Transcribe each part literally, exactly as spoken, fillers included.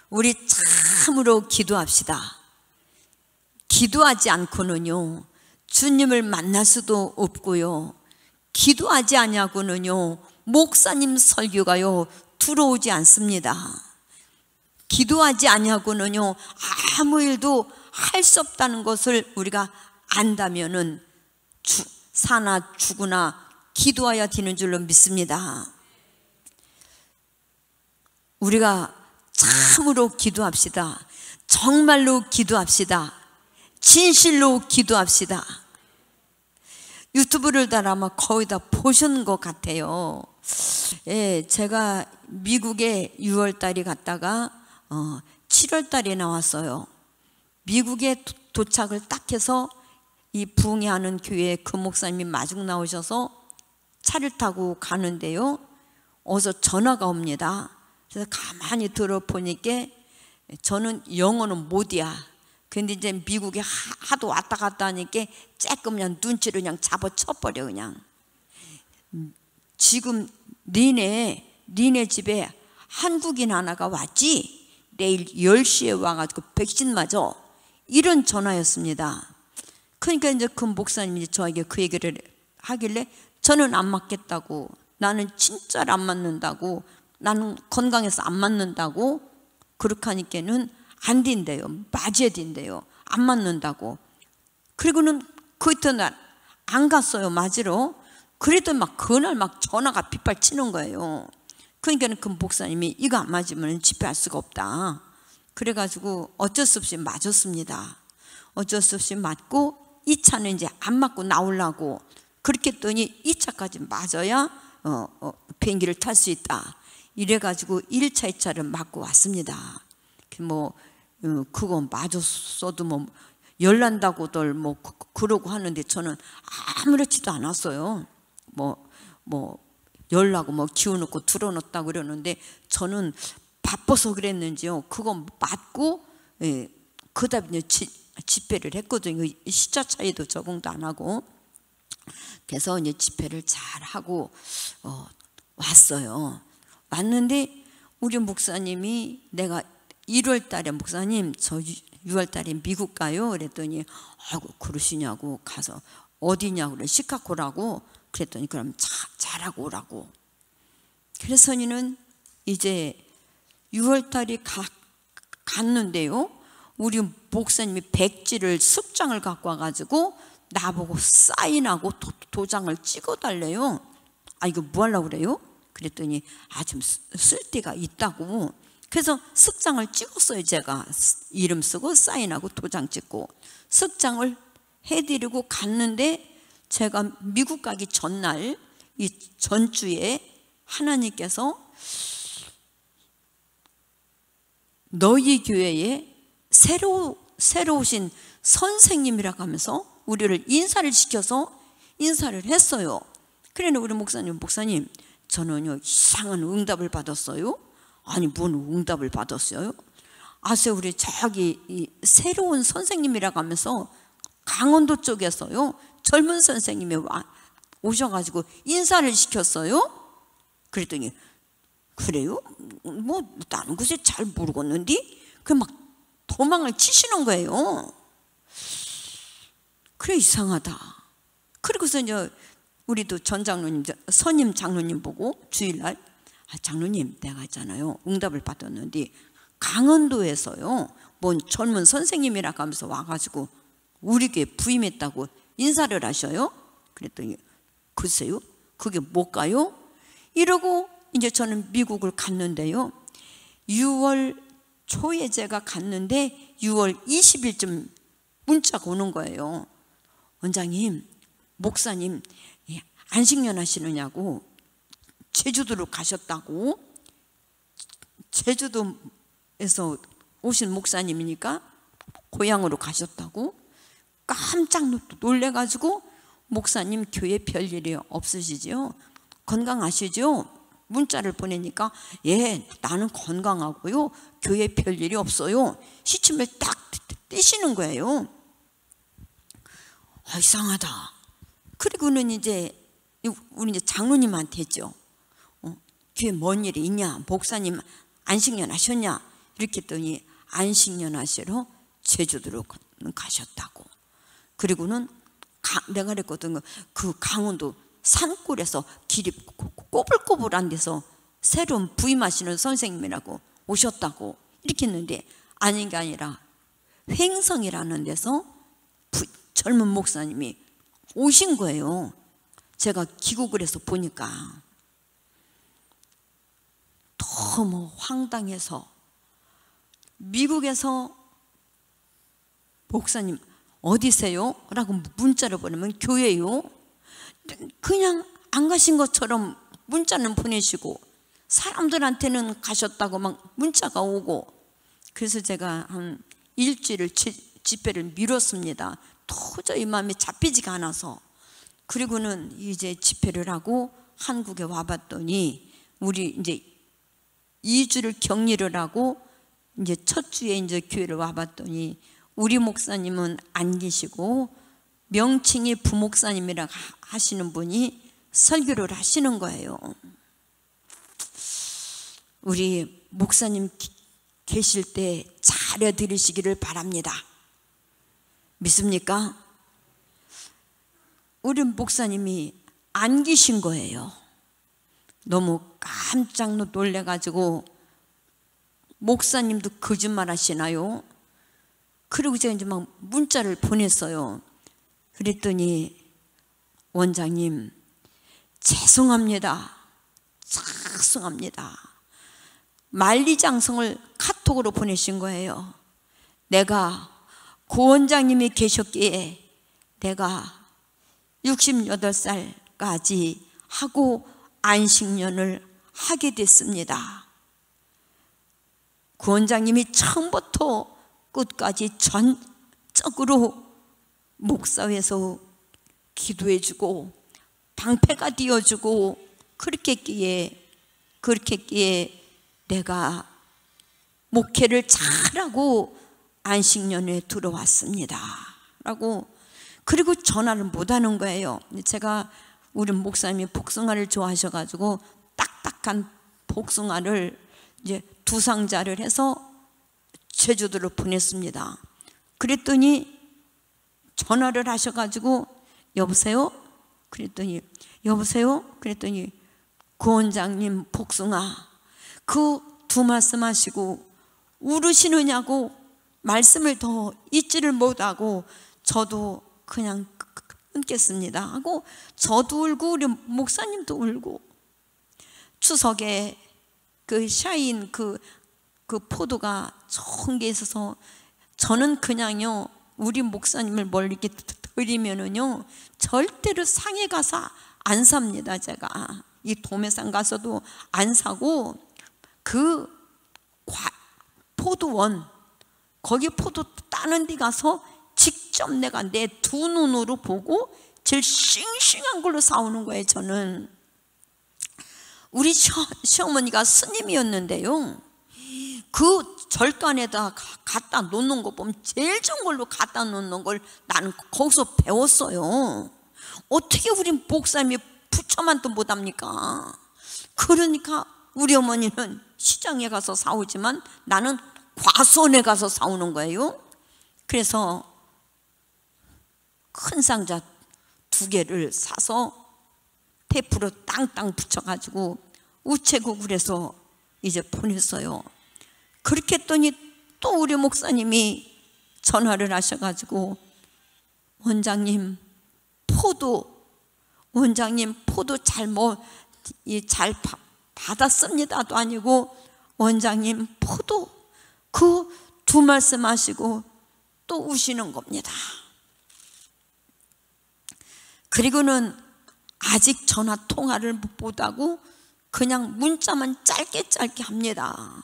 우리 참으로 기도합시다. 기도하지 않고는요 주님을 만날 수도 없고요, 기도하지 않냐고는요 목사님 설교가요 들어오지 않습니다. 기도하지 않냐고는요 아무 일도 할 수 없다는 것을 우리가 안다면은 주, 사나 죽으나 기도해야 되는 줄로 믿습니다. 우리가 참으로 기도합시다. 정말로 기도합시다. 진실로 기도합시다. 유튜브를 다 아마 거의 다 보신 것 같아요. 예, 제가 미국에 유월 달에 갔다가 어, 칠월 달에 나왔어요. 미국에 도, 도착을 딱 해서 이 부흥회하는 교회에 그 목사님이 마중 나오셔서 차를 타고 가는데요, 어서 전화가 옵니다. 그래서 가만히 들어보니까 저는 영어는 못이야. 근데 이제 미국에 하도 왔다 갔다 하니까 쬐끔 그냥 눈치를 그냥 잡아쳐버려. 그냥 지금 니네 니네 집에 한국인 하나가 왔지? 내일 열 시에 와가지고 백신 맞아. 이런 전화였습니다. 그러니까 이제 그 목사님이 저에게 그 얘기를 하길래 저는 안 맞겠다고, 나는 진짜로 안 맞는다고, 나는 건강해서 안 맞는다고, 그렇게 하니까는 안 된대요. 맞아야 된대요. 안 맞는다고. 그리고는 그 이튿날 안 갔어요, 맞으러. 그래도 막 그날 막 전화가 빗발치는 거예요. 그러니까 그 목사님이 이거 안 맞으면 집회할 수가 없다. 그래가지고 어쩔 수 없이 맞았습니다. 어쩔 수 없이 맞고 이 차는 이제 안 맞고 나오려고 그렇게 했더니 이 차까지 맞아야 어, 어, 비행기를 탈 수 있다. 이래가지고 일 차, 이 차를 맞고 왔습니다. 뭐 어, 그거 맞았어도 뭐 열난다고들 뭐 그, 그러고 하는데 저는 아무렇지도 않았어요. 뭐 뭐 열나고 뭐 기워놓고 들어놓았다 그러는데 저는 바빠서 그랬는지요, 그거 맞고 예, 그다음에 집회를 했거든요. 시차 차이도 적응도 안 하고. 그래서 이제 집회를 잘 하고 어, 왔어요. 왔는데 우리 목사님이, 내가 일월 달에 목사님 저 유월 달에 미국 가요 그랬더니 아이고 그러시냐고, 가서 어디냐고 그래, 시카고라고 그랬더니 그럼 자, 잘하고 오라고. 그래서는 이제 유월 달에 가, 갔는데요, 우리 목사님이 백지를 숙장을 갖고 와가지고 나보고 사인하고 도, 도장을 찍어달래요. 아 이거 뭐 하려고 그래요? 그랬더니 아 좀 쓸 데가 있다고. 그래서 숙장을 찍었어요. 제가 이름 쓰고 사인하고 도장 찍고 숙장을 해드리고 갔는데, 제가 미국 가기 전날 이 전주에 하나님께서 너희 교회에 새로 새로 오신 선생님이라고 하면서 우리를 인사를 시켜서 인사를 했어요. 그래 우리 목사님 목사님 저는요 이상한 응답을 받았어요. 아니 뭔 응답을 받았어요? 아세요, 우리 저기 이 새로운 선생님이라고 하면서 강원도 쪽에서요 젊은 선생님이 와 오셔가지고 인사를 시켰어요. 그랬더니 그래요? 뭐 나는 글쎄 잘 모르겠는데 그 막 도망을 치시는 거예요. 그래 이상하다. 그리고서 이제 우리도 전 장로님, 선임 장로님 보고 주일날 아, 장로님 내가 있잖아요 응답을 받았는데 강원도에서요 뭔 젊은 선생님이라고 하면서 와가지고 우리 교회 부임했다고 인사를 하셔요. 그랬더니 글쎄요 그게 뭘까요? 이러고 이제 저는 미국을 갔는데요, 유월 초에 제가 갔는데 유월 이십일쯤 문자가 오는 거예요. 원장님 목사님 안식년 하시느냐고, 제주도로 가셨다고. 제주도에서 오신 목사님이니까 고향으로 가셨다고. 깜짝 놀래가지고 목사님 교회 별일이 없으시죠? 건강하시죠? 문자를 보내니까 예 나는 건강하고요 교회 별일이 없어요. 시침을 딱 떼시는 거예요. 아, 이상하다. 그리고는 이제 우리 이제 장로님한테 했죠. 어, 교회 뭔 일이 있냐? 목사님 안식년 하셨냐? 이렇게 했더니 안식년 하시러 제주도로 가셨다고. 그리고는 가, 내가 그랬거든. 그 강원도 산골에서 길이 꼬불꼬불한 데서 새로운 부임하시는 선생님이라고 오셨다고 이렇게 했는데, 아닌 게 아니라 횡성이라는 데서 부, 젊은 목사님이 오신 거예요. 제가 귀국을 해서 보니까 너무 황당해서, 미국에서 목사님 어디세요? 라고 문자를 보내면 교회요. 그냥 안 가신 것처럼 문자는 보내시고 사람들한테는 가셨다고 막 문자가 오고, 그래서 제가 한 일주일을 집회를 미뤘습니다. 도저히 마음이 잡히지가 않아서. 그리고는 이제 집회를 하고 한국에 와봤더니, 우리 이제 이 주를 격리를 하고 이제 첫 주에 이제 교회를 와봤더니 우리 목사님은 안 계시고 명칭이 부목사님이라 하시는 분이 설교를 하시는 거예요. 우리 목사님 계실 때 잘해 들으시기를 바랍니다. 믿습니까? 우리 목사님이 안 계신 거예요. 너무 깜짝 놀래가지고, 목사님도 거짓말 하시나요? 그리고 제가 이제 막 문자를 보냈어요. 그랬더니 원장님 죄송합니다. 죄송합니다. 만리장성을 카톡으로 보내신 거예요. 내가 고 원장님이 계셨기에 내가 육십여덟 살까지 하고 안식년을 하게 됐습니다. 고 원장님이 처음부터 끝까지 전적으로 목사회에서 기도해주고 방패가 되어주고 그렇게 했기에 그렇게 했기에 내가 목회를 잘하고 안식년에 들어왔습니다 라고. 그리고 전화를 못하는 거예요. 제가 우리 목사님이 복숭아를 좋아하셔가지고 딱딱한 복숭아를 이제 두 상자를 해서 제주도로 보냈습니다. 그랬더니 전화를 하셔가지고 여보세요? 그랬더니 여보세요? 그랬더니 고 원장님 복숭아 그 두 말씀 하시고 울으시느냐고 말씀을 더 잊지를 못하고 저도 그냥 끊겠습니다 하고, 저도 울고 우리 목사님도 울고, 추석에 그 샤인 그, 그 포도가 좋은 게 있어서 저는 그냥요 우리 목사님을 멀리 이렇게 드리면은요 절대로 상해 가서 안 삽니다. 제가 이 도매상 가서도 안 사고 그 과, 포도원 거기 포도 따는 데 가서 직접 내가 내 두 눈으로 보고 제일 싱싱한 걸로 사오는 거예요. 저는 우리 시어머니가 스님이었는데요, 그 절간에다 갖다 놓는 거 보면 제일 좋은 걸로 갖다 놓는 걸 나는 거기서 배웠어요. 어떻게 우리 목사님이 부처만 또 못합니까? 그러니까 우리 어머니는 시장에 가서 사오지만 나는 과수원에 가서 사오는 거예요. 그래서 큰 상자 두 개를 사서 테이프로 땅땅 붙여가지고 우체국을 해서 이제 보냈어요. 그렇게 했더니 또 우리 목사님이 전화를 하셔가지고 원장님 포도 원장님 포도 잘 뭐 잘 받았습니다도 아니고 원장님 포도 그 두 말씀 하시고 또 우시는 겁니다. 그리고는 아직 전화 통화를 못하고 그냥 문자만 짧게 짧게 합니다.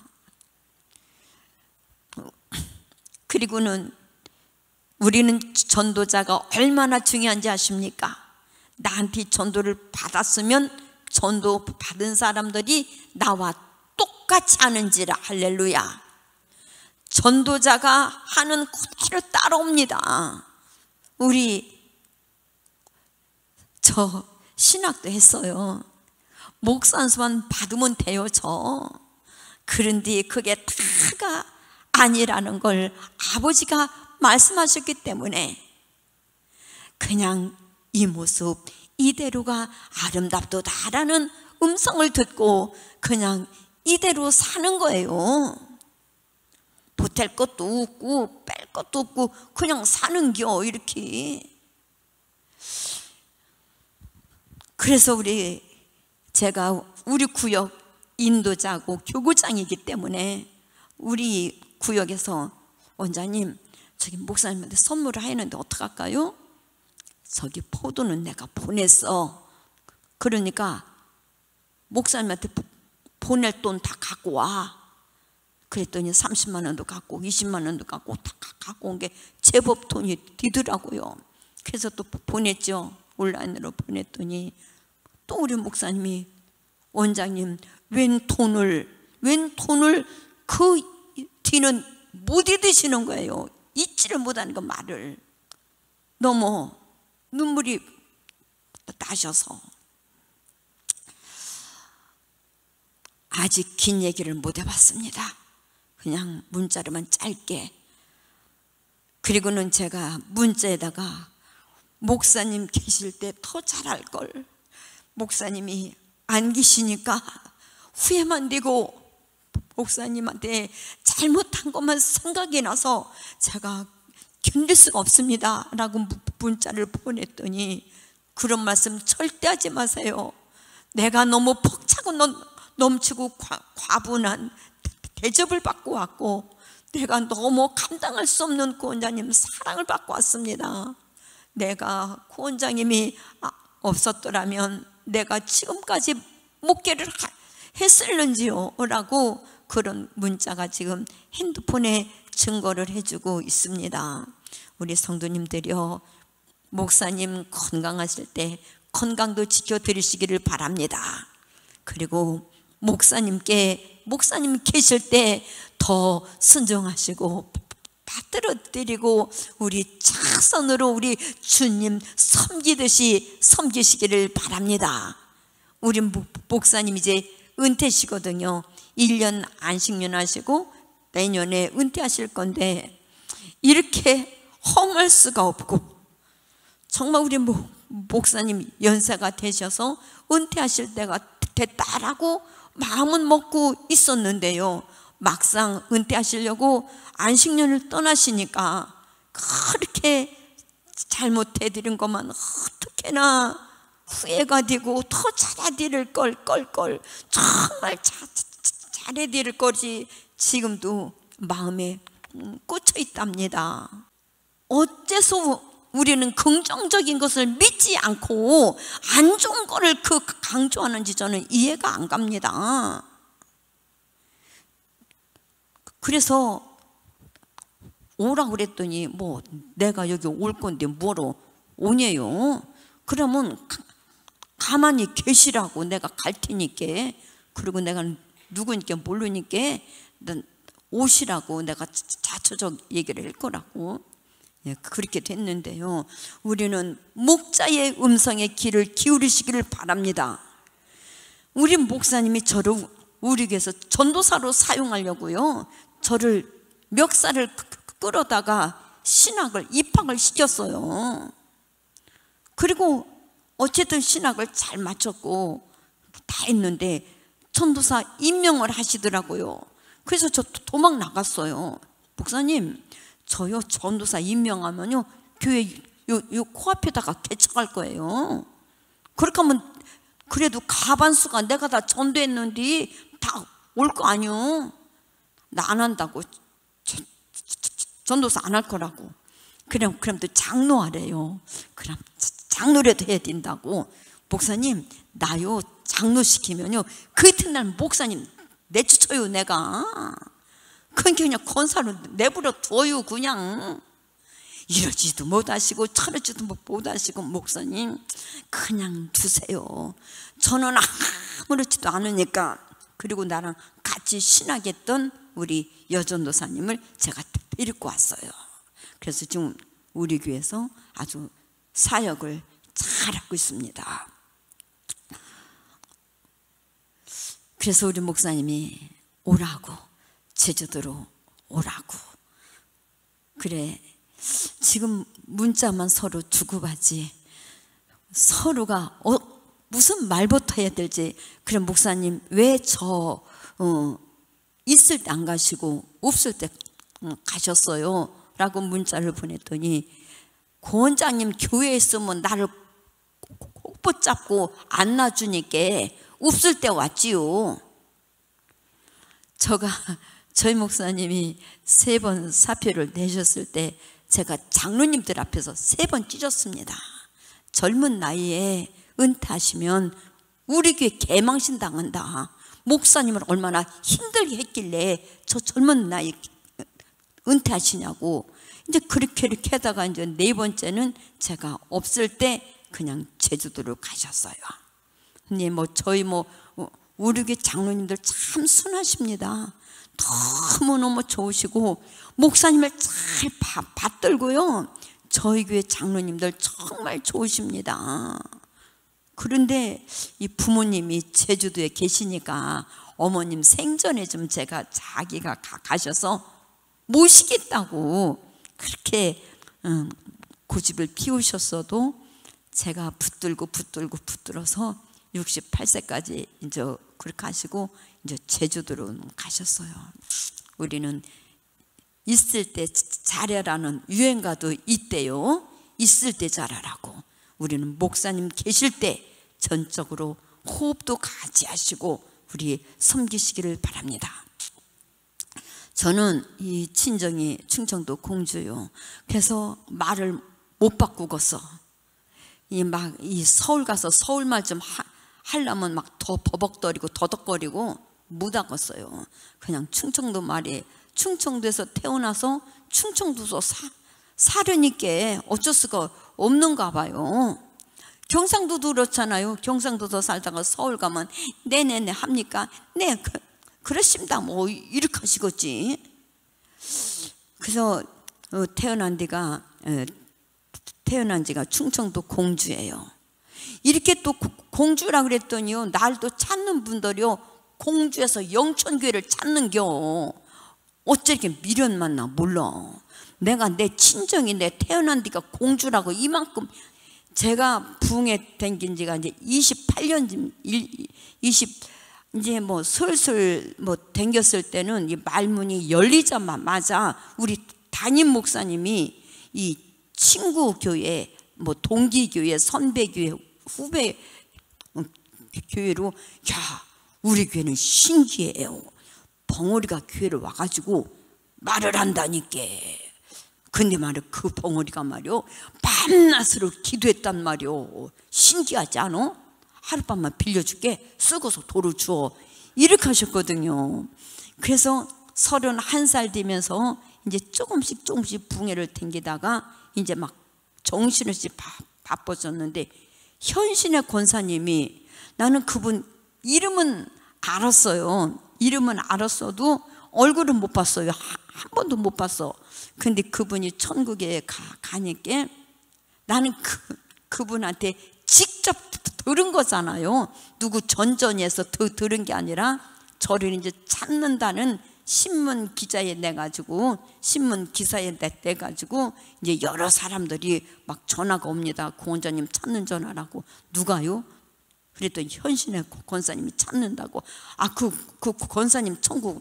그리고는 우리는 전도자가 얼마나 중요한지 아십니까? 나한테 전도를 받았으면 전도 받은 사람들이 나와 똑같이 하는지라. 할렐루야. 전도자가 하는 그대로 따라옵니다. 우리 저 신학도 했어요. 목사 안수만 받으면 돼요. 저 그런데 그게 다가 아니라는 걸 아버지가 말씀하셨기 때문에 그냥 이 모습 이대로가 아름답도다라는 음성을 듣고 그냥 이대로 사는 거예요. 보탤 것도 없고 뺄 것도 없고 그냥 사는겨 이렇게. 그래서 우리 제가 우리 구역 인도자고 교구장이기 때문에 우리 구역에서 원장님 저기 목사님한테 선물을 하는데 어떡할까요? 저기 포도는 내가 보냈어. 그러니까 목사님한테 보낼 돈 다 갖고 와. 그랬더니 삼십만 원도 갖고 이십만 원도 갖고 다 갖고 온 게 제법 돈이 되더라고요. 그래서 또 보냈죠. 온라인으로 보냈더니 또 우리 목사님이 원장님 웬 돈을 웬 돈을 그 뒤는 못 잊으시는 거예요. 잊지를 못하는 그 말을. 너무 눈물이 나셔서 아직 긴 얘기를 못 해봤습니다. 그냥 문자로만 짧게. 그리고는 제가 문자에다가 목사님 계실 때 더 잘할 걸, 목사님이 안 계시니까 후회만 되고 목사님한테 잘못한 것만 생각이 나서 제가 견딜 수가 없습니다 라고 문자를 보냈더니 그런 말씀 절대 하지 마세요. 내가 너무 벅차고 넘치고 과분한 대접을 받고 왔고 내가 너무 감당할 수 없는 구원자님 사랑을 받고 왔습니다. 내가 구원자님이 없었더라면 내가 지금까지 목회를 했을는지요 라고 그런 문자가 지금 핸드폰에 증거를 해주고 있습니다. 우리 성도님들이요, 목사님 건강하실 때 건강도 지켜드리시기를 바랍니다. 그리고 목사님께 목사님 계실 때 더 순종하시고 받들어 드리고 우리 차선으로 우리 주님 섬기듯이 섬기시기를 바랍니다. 우리 목사님 이제 은퇴시거든요. 일 년 안식년 하시고 내년에 은퇴하실 건데 이렇게 험할 수가 없고 정말 우리 목사님 연세가 되셔서 은퇴하실 때가 됐다라고 마음은 먹고 있었는데요, 막상 은퇴하시려고 안식년을 떠나시니까 그렇게 잘못해드린 것만 어떻게나 후회가 되고 더 잘해드릴 걸 걸걸 정말 자, 잘해드릴 거지 지금도 마음에 꽂혀 있답니다. 어째서 우리는 긍정적인 것을 믿지 않고 안 좋은 거를 그 강조하는지 저는 이해가 안 갑니다. 그래서 오라고 그랬더니 뭐 내가 여기 올 건데 뭐로 오냐요? 그러면 가만히 계시라고 내가 갈 테니까. 그리고 내가 누구니까 모르니까 오시라고 내가 자초적 얘기를 할 거라고. 예, 그렇게 됐는데요, 우리는 목자의 음성에 귀를 기울이시기를 바랍니다. 우리 목사님이 저를 우리 교회에서 전도사로 사용하려고요 저를 멱살을 끌어다가 신학을 입학을 시켰어요. 그리고 어쨌든 신학을 잘 마쳤고 다 했는데 전도사 임명을 하시더라고요. 그래서 저 도망 나갔어요. 목사님, 저요 전도사 임명하면요 교회 요, 요 코앞에다가 개척할 거예요. 그렇게 하면 그래도 가반수가 내가 다 전도했는데 다 올 거 아니요. 나 안 한다고. 저, 저, 저, 전도사 안 할 거라고. 그럼 그럼 또 장로하래요. 그럼 장로라도 해야 된다고. 목사님, 나요 장로 시키면요 그 이튿날 목사님 내쫓아요 내가. 그러니까 그냥 권사로 내버려 둬요 그냥. 이러지도 못하시고 저러지도 못하시고 목사님 그냥 두세요. 저는 아무렇지도 않으니까. 그리고 나랑 같이 신학했던 우리 여전도사님을 제가 데리고 왔어요. 그래서 지금 우리 교회에서 아주 사역을 잘하고 있습니다. 그래서 우리 목사님이 오라고, 제주도로 오라고. 그래, 지금 문자만 서로 주고받지 서로가 어, 무슨 말부터 해야 될지. 그래, 목사님 왜 저 어, 있을 때 안 가시고 없을 때 가셨어요? 라고 문자를 보냈더니, 고 원장님 교회에 있으면 나를 꼭 붙잡고 안 놔주니까 없을 때 왔지요. 저가 저희 목사님이 세 번 사표를 내셨을 때 제가 장로님들 앞에서 세 번 찢었습니다. 젊은 나이에 은퇴하시면 우리 교회 개망신 당한다. 목사님을 얼마나 힘들게 했길래 저 젊은 나이에 은퇴하시냐고. 이제 그렇게 이렇게 하다가 이제 네 번째는 제가 없을 때 그냥 제주도를 가셨어요. 근데 뭐 저희 뭐 우리 교회 장로님들 참 순하십니다. 너무너무 좋으시고 목사님을 잘 받들고요. 저희 교회 장로님들 정말 좋으십니다. 그런데 이 부모님이 제주도에 계시니까 어머님 생전에 좀 제가 자기가 가셔서 모시겠다고 그렇게 음, 고집을 피우셨어도 제가 붙들고 붙들고 붙들어서 육십팔 세까지 이제 그렇게 하시고 이제 제주도로 가셨어요. 우리는 있을 때 잘해라는 유행가도 있대요. 있을 때 잘하라고. 우리는 목사님 계실 때 전적으로 호흡도 같이 하시고 우리 섬기시기를 바랍니다. 저는 이 친정이 충청도 공주요. 그래서 말을 못 바꾸겠어. 이 막 이 서울 가서 서울말 좀 하, 하려면 막 더 버벅거리고 더덕거리고 못 하겠어요. 그냥 충청도 말이, 충청도에서 태어나서 충청도에서 사, 사려니까 어쩔 수가 없는가 봐요. 경상도도 그렇잖아요. 경상도에서 살다가 서울 가면 네네네 합니까? 네, 그, 그렇습니다. 뭐 이렇게 하시겠지. 그래서 태어난 데가 태어난 지가 충청도 공주예요. 이렇게 또 공주라 그랬더니요, 날 또 찾는 분들이요, 공주에서 영천교회를 찾는겨. 어째 이렇게 미련만 나 몰라. 내가 내 친정이 내 태어난 데가 공주라고 이만큼. 제가 부흥에 댕긴 지가 이제 이십팔 년, 이십 이제 뭐 슬슬 뭐 댕겼을 때는 이 말문이 열리자마자 우리 담임 목사님이 이 친구 교회, 뭐 동기 교회, 선배 교회, 후배 교회로, 야, 우리 교회는 신기해요. 벙어리가 교회를 와가지고 말을 한다니까. 근데 말이야, 그 벙어리가 말이요, 밤낮으로 기도했단 말이요. 신기하지 않아? 하룻밤만 빌려줄게, 쓰고서 도로 주어. 이렇게 하셨거든요. 그래서 서른한 살 되면서 이제 조금씩 조금씩 붕해를 댕기다가 이제 막 정신없이 바, 바빠졌는데, 현신의 권사님이, 나는 그분 이름은 알았어요. 이름은 알았어도 얼굴은 못 봤어요. 한 번도 못 봤어. 근데 그분이 천국에 가, 가니까 나는 그, 그분한테 직접 들은 거잖아요. 누구 전전에서 더 들은 게 아니라 저를 이제 찾는다는 신문 기자에 내가지고, 신문 기사에 내가지고 이제 여러 사람들이 막 전화가 옵니다. 고 원장님 찾는 전화라고. 누가요? 그랬더니 현신의 권사님이 찾는다고. 아, 그, 그 권사님 천국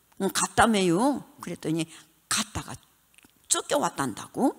갔다며요. 그랬더니 갔다가 쫓겨왔단다고.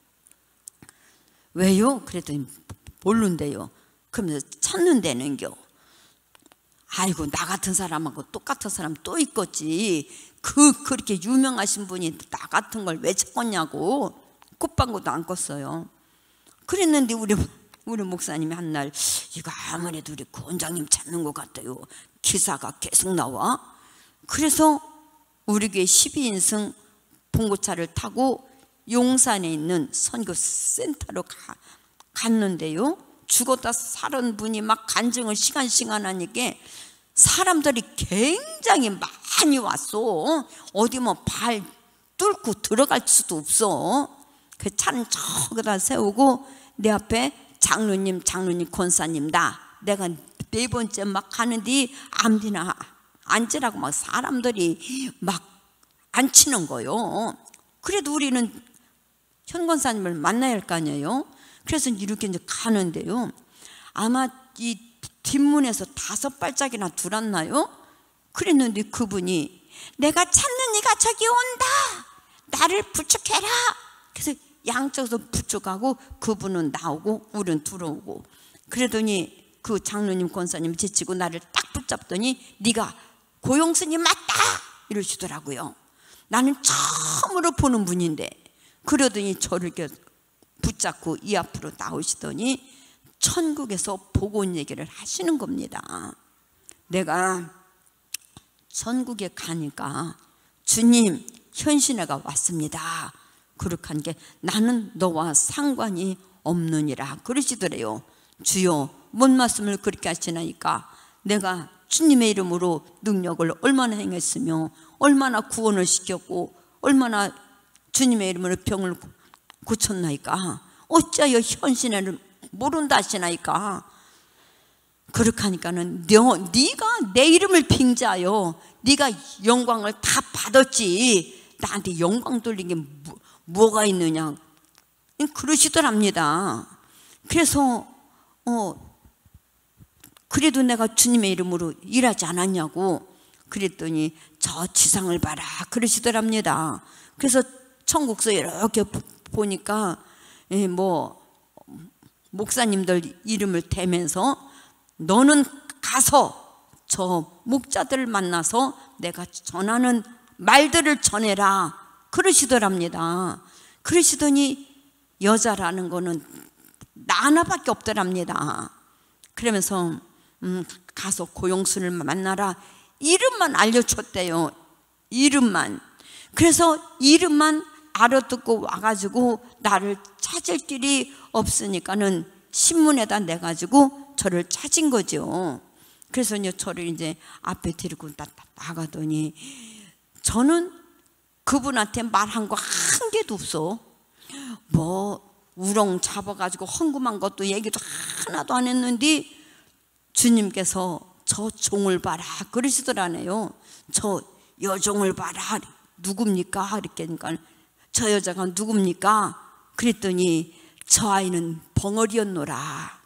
왜요? 그랬더니 모른대요. 그러면서 찾는다는겨. 아이고, 나 같은 사람하고 똑같은 사람 또 있겠지. 그 그렇게 유명하신 분이 나 같은 걸 왜 찾겠냐고 꽃방구도 안 껐어요. 그랬는데 우리 우리 목사님이 한 날, 이거 아무래도 우리 고 원장님 찾는 것 같아요. 기사가 계속 나와. 그래서 우리 교회 십이 인승 봉고차를 타고 용산에 있는 선교센터로 가, 갔는데요, 죽었다 살은 분이 막 간증을 시간 시간 하니까 사람들이 굉장히 많이 왔어. 어디 뭐 발 뚫고 들어갈 수도 없어. 그 차는 저기다 세우고 내 앞에 장로님, 장로님, 권사님, 나 내가 네 번째 막 가는데 아무데나 앉으라고 막 사람들이 막 앉히는 거요. 그래도 우리는 현 권사님을 만나야 할 거 아니에요. 그래서 이렇게 이제 가는데요, 아마 이 뒷문에서 다섯 발짝이나 들었나요? 그랬는데 그분이 내가 찾는 이가 저기 온다, 나를 부축해라. 그래서 양쪽에서 부축하고 그분은 나오고 우리는 들어오고, 그러더니 그 장로님 권사님 제치고 나를 딱 붙잡더니 네가 고용스님 맞다 이러시더라고요. 나는 처음으로 보는 분인데, 그러더니 저를 이렇게 붙잡고 이 앞으로 나오시더니 천국에서 보고 온 얘기를 하시는 겁니다. 내가 천국에 가니까 주님 현신회가 왔습니다. 그렇게 한 게 나는 너와 상관이 없느니라 그러시더래요. 주여 뭔 말씀을 그렇게 하시나이까? 내가 주님의 이름으로 능력을 얼마나 행했으며 얼마나 구원을 시켰고 얼마나 주님의 이름으로 병을 고쳤나이까? 어찌하여 현신회를 모른다 하시나이까? 그렇게 하니까는 너, 네가 내 이름을 빙자하여 네가 영광을 다 받았지 나한테 영광 돌린 게 뭐, 뭐가 있느냐 그러시더랍니다. 그래서 어 그래도 내가 주님의 이름으로 일하지 않았냐고 그랬더니 저 지상을 봐라 그러시더랍니다. 그래서 천국서 이렇게 보니까 예, 뭐 목사님들 이름을 대면서 너는 가서 저 목자들을 만나서 내가 전하는 말들을 전해라 그러시더랍니다. 그러시더니 여자라는 거는 나 하나밖에 없더랍니다. 그러면서 음, 가서 고용순을 만나라 이름만 알려줬대요. 이름만. 그래서 이름만 알아듣고 와가지고 나를 찾을 길이 없으니까는 신문에다 내가지고 저를 찾은 거죠. 그래서 이제 저를 이제 앞에 데리고 나가더니 저는 그분한테 말한 거 한 개도 없어. 뭐 우렁 잡아가지고 헝금한 것도 얘기도 하나도 안 했는데 주님께서 저 종을 봐라 그러시더라네요. 저 여종을 봐라 누굽니까? 이렇게니까 저 여자가 누굽니까? 그랬더니 저 아이는 벙어리였노라.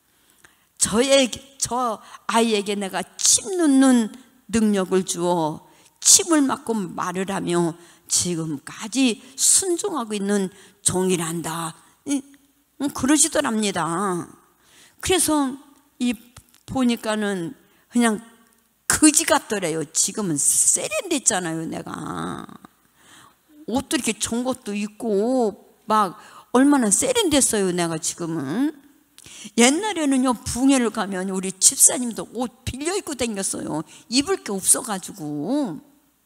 저에게, 저 아이에게 내가 침 놓는 능력을 주어 침을 맞고 말을 하며 지금까지 순종하고 있는 종이란다. 그러시더랍니다. 그래서 이 보니까는 그냥 거지 같더래요. 지금은 세련됐잖아요. 내가 옷도 이렇게 좋은 것도 입고 막 얼마나 세련됐어요. 내가 지금은. 옛날에는요 붕해를 가면 우리 집사님도 옷 빌려 입고 다녔어요. 입을 게 없어가지고.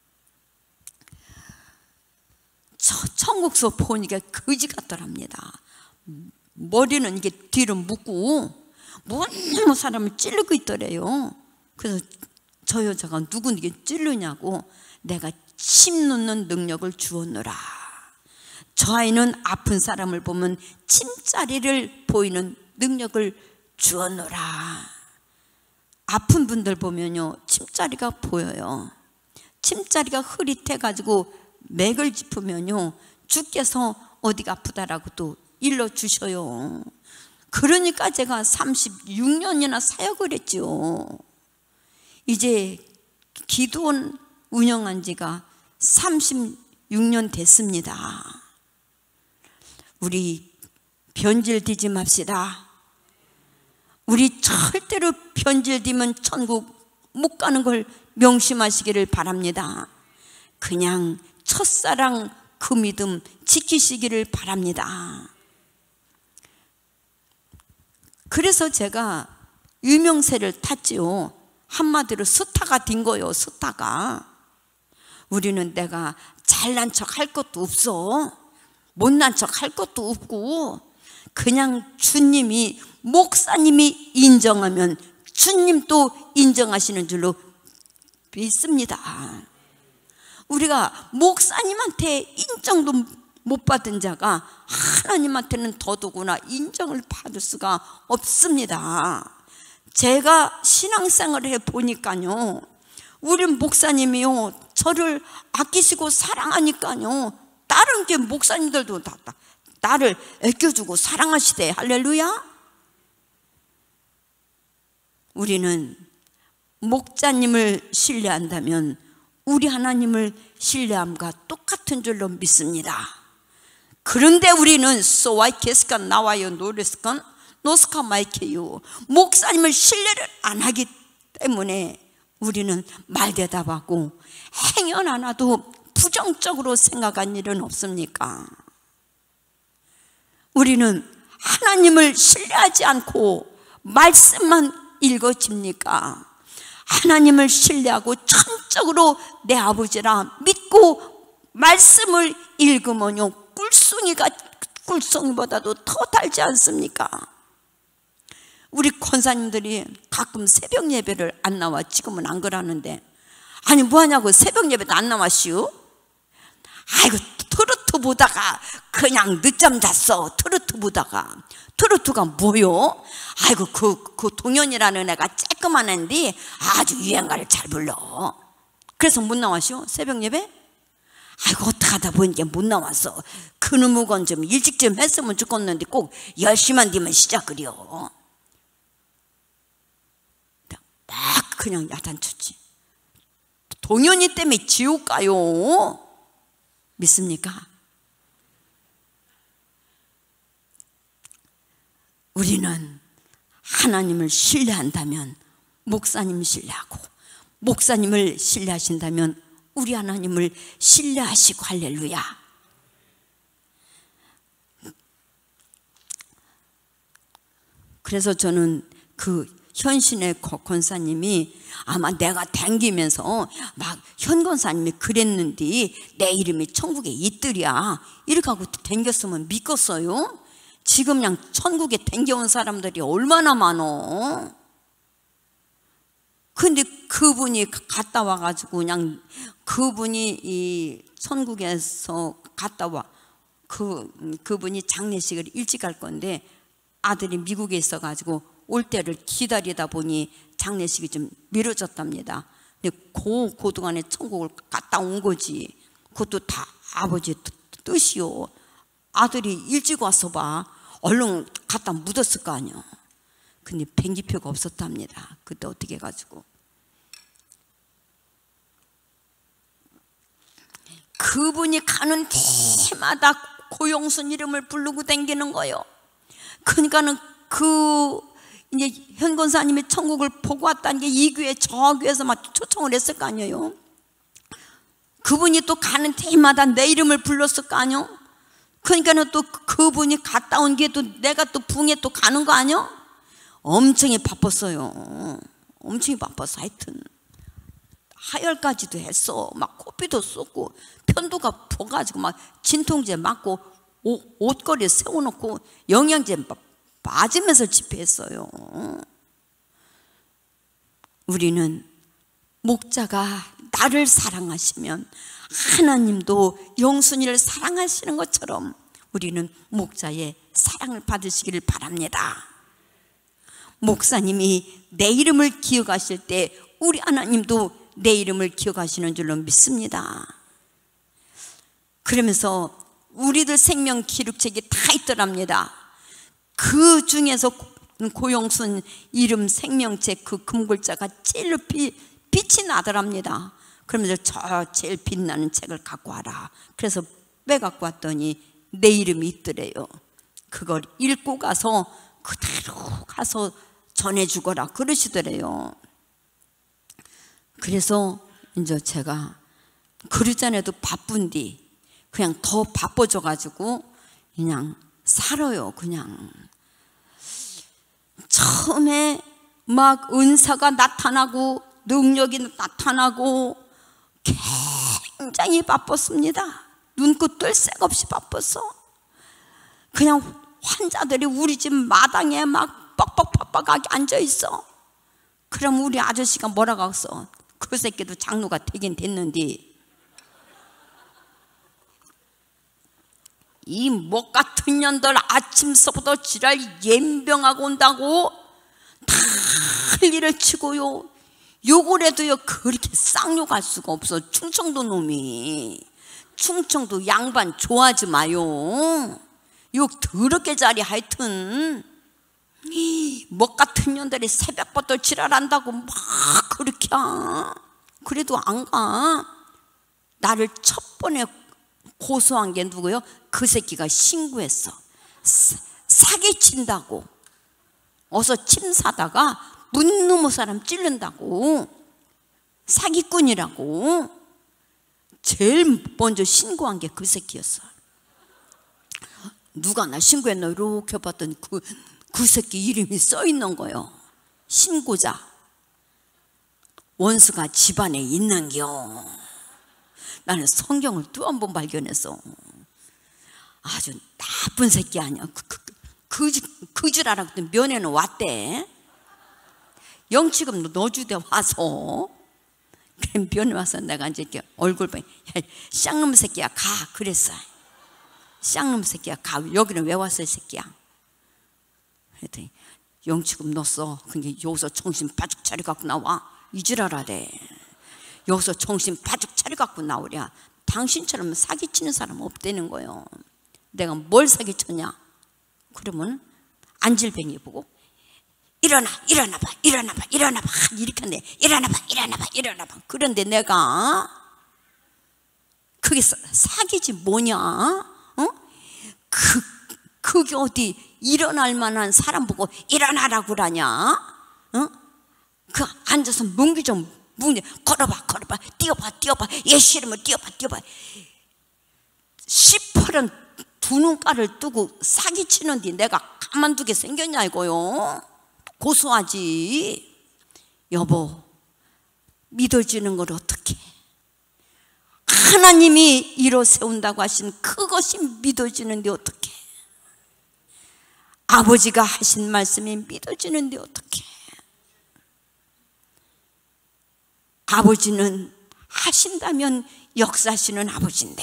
천국서 보니까 거지 같더랍니다. 머리는 이게 뒤로 묶고 뭐냐고 사람을 찌르고 있더래요. 그래서 저 여자가 누구에게 찌르냐고 내가 침 놓는 능력을 주었노라. 저 아이는 아픈 사람을 보면 침자리를 보이는 능력을 주었노라. 아픈 분들 보면요 침자리가 보여요. 침자리가 흐릿해가지고 맥을 짚으면요 주께서 어디가 아프다라고 또 일러주셔요. 그러니까 제가 삼십육 년이나 사역을 했죠. 이제 기도원 운영한 지가 삼십육 년 됐습니다. 우리 변질되지 맙시다. 우리 절대로 변질되면 천국 못 가는 걸 명심하시기를 바랍니다. 그냥 첫사랑 그 믿음 지키시기를 바랍니다. 그래서 제가 유명세를 탔지요. 한마디로 스타가 된 거요. 스타가. 우리는 내가 잘난 척 할 것도 없어. 못난 척 할 것도 없고 그냥 주님이 목사님이 인정하면 주님도 인정하시는 줄로 믿습니다. 우리가 목사님한테 인정도 못 받은 자가 하나님한테는 더더구나 인정을 받을 수가 없습니다. 제가 신앙생활을 해보니까요 우리 목사님이요 저를 아끼시고 사랑하니까요 다른 게 목사님들도 다, 다 나를 아껴주고 사랑하시대. 할렐루야. 우리는 목자님을 신뢰한다면 우리 하나님을 신뢰함과 똑같은 줄로 믿습니다. 그런데 우리는 소와이케스가 나와요 노레스건 노스카 마이케요 목사님을 신뢰를 안 하기 때문에 우리는 말대답하고 행연 하나도 부정적으로 생각한 일은 없습니까? 우리는 하나님을 신뢰하지 않고 말씀만 읽어집니까? 하나님을 신뢰하고 전적으로 내 아버지라 믿고 말씀을 읽으면요 꿀송이가 꿀송이보다도 더 달지 않습니까? 우리 권사님들이 가끔 새벽 예배를 안 나와. 지금은 안 그러는데 아니 뭐하냐고 새벽 예배도 안 나왔시오? 아이고 트로트 보다가 그냥 늦잠 잤어. 트로트 보다가. 트로트가 뭐요? 아이고 그, 그 동현이라는 애가 쬐끄만 애인데 아주 유행가를 잘 불러. 그래서 못 나왔시오 새벽 예배? 아이고 어떡하다 보니까 못 나왔어. 그놈의 건 좀 일찍 좀 했으면 좋겠는데 꼭 열 시만 되면 시작을요. 막 그냥 야단쳤지. 동현이 때문에 지옥 가요? 믿습니까? 우리는 하나님을 신뢰한다면 목사님을 신뢰하고 목사님을 신뢰하신다면 우리 하나님을 신뢰하시고 할렐루야. 그래서 저는 그 현신의 권사님이 아마 내가 댕기면서 막 현 권사님이 그랬는데 내 이름이 천국에 있더랴 이렇게 하고 댕겼으면 믿겠어요? 지금 그냥 천국에 댕겨온 사람들이 얼마나 많어. 근데 그분이 갔다 와가지고 그냥 그분이 이 천국에서 갔다 와 그, 그분이 장례식을 일찍 갈 건데 아들이 미국에 있어가지고 올 때를 기다리다 보니 장례식이 좀 미뤄졌답니다. 근데 그, 그동안에 천국을 갔다 온 거지. 그것도 다 아버지의 뜻이요. 아들이 일찍 와서 봐. 얼른 갖다 묻었을 거 아니야. 근데 비행기표가 없었답니다. 그때 어떻게 해가지고. 그분이 가는 데마다 고용순 이름을 부르고 다니는 거예요. 그러니까는 그 이제 현 권사님이 천국을 보고 왔다는 게 이 교회 저 교회에서 막 초청을 했을 거 아니에요. 그분이 또 가는 데마다 내 이름을 불렀을 거 아니에요. 그러니까는 또 그분이 갔다 온 게 또 내가 또 붕에 또 가는 거 아니에요. 엄청이 바빴어요. 엄청이 바빴어. 하여튼 하열까지도 했어. 막 코피도 쏟고 편도가 부어가지고 막 진통제 맞고 옷, 옷걸이에 세워놓고 영양제 맞으면서 집회했어요. 우리는 목자가 나를 사랑하시면 하나님도 영순이를 사랑하시는 것처럼 우리는 목자의 사랑을 받으시기를 바랍니다. 목사님이 내 이름을 기억하실 때 우리 하나님도 내 이름을 기억하시는 줄로 믿습니다. 그러면서 우리들 생명 기록책이 다 있더랍니다. 그 중에서 고용순 이름 생명책 그 금글자가 제일 높이 빛이 나더랍니다. 그러면서 저 제일 빛나는 책을 갖고 와라. 그래서 빼갖고 왔더니 내 이름이 있더래요. 그걸 읽고 가서 그대로 가서 전해주거라 그러시더래요. 그래서 이제 제가 그러자에도 바쁜디 그냥 더 바빠져가지고 그냥 살아요. 그냥 처음에 막 은사가 나타나고 능력이 나타나고 굉장히 바빴습니다. 눈꽃 뜰 새가 없이 바빴어. 그냥 환자들이 우리 집 마당에 막 뻑뻑뻑뻑하게 앉아있어. 그럼 우리 아저씨가 뭐라고 했어? 그 새끼도 장로가 되긴 됐는데 이 목 같은 년들 아침서부터 지랄 연병하고 온다고 다 일을 치고요. 욕을 해도요 그렇게 쌍욕할 수가 없어. 충청도 놈이. 충청도 양반 좋아하지 마요. 욕 더럽게 잘해. 하여튼 먹 같은 년들이 새벽부터 지랄한다고 막 그렇게 하. 그래도 안 가. 나를 첫 번에 고소한 게 누구요? 그 새끼가 신고했어. 사, 사기친다고. 어서 침 사다가 문 넘어 사람 찌른다고. 사기꾼이라고. 제일 먼저 신고한 게 그 새끼였어. 누가 나 신고했나 이렇게 봤더니 그, 그 새끼 이름이 써 있는 거예요. 신고자. 원수가 집안에 있는겨. 나는 성경을 또 한 번 발견했어. 아주 나쁜 새끼 아니야. 그, 그, 그, 그 줄 알았더니 면회는 왔대. 영치금 넣어주대 와서. 그럼 면회 와서 내가 이제 이렇게 얼굴 보니 쌍놈 새끼야 가 그랬어. 쌍놈 새끼야 가. 여기는 왜 왔어 이 새끼야. 그랬더니 영치금 넣었어. 근데 여기서 정신 바짝 차려 갖고 나와. 이 줄 알아래. 여기서 정신 바짝 차려 갖고 나오랴. 당신처럼 사기치는 사람 없다는 거예요. 내가 뭘 사기쳤냐? 그러면 안질뱅이 보고 일어나 일어나봐 일어나봐 일어나봐 이렇게 한대. 일어나봐 일어나봐 일어나봐. 그런데 내가 그게 사기지 뭐냐? 어? 그, 그게 어디 일어날 만한 사람 보고 일어나라고 그러냐? 어? 그 앉아서 뭉기 좀 뭉기 걸어봐 걸어봐 뛰어봐 뛰어봐 얘 싫으면 뛰어봐 뛰어봐. 시퍼런 두 눈가를 뜨고 사기치는데 내가 가만두게 생겼냐 이거요. 고소하지. 여보 믿어지는 걸 어떻게 하나님이 이뤄 세운다고 하신 그것이 믿어지는데 어떻게 아버지가 하신 말씀이 믿어지는데 어떻게 아버지는 하신다면 역사하시는 아버지인데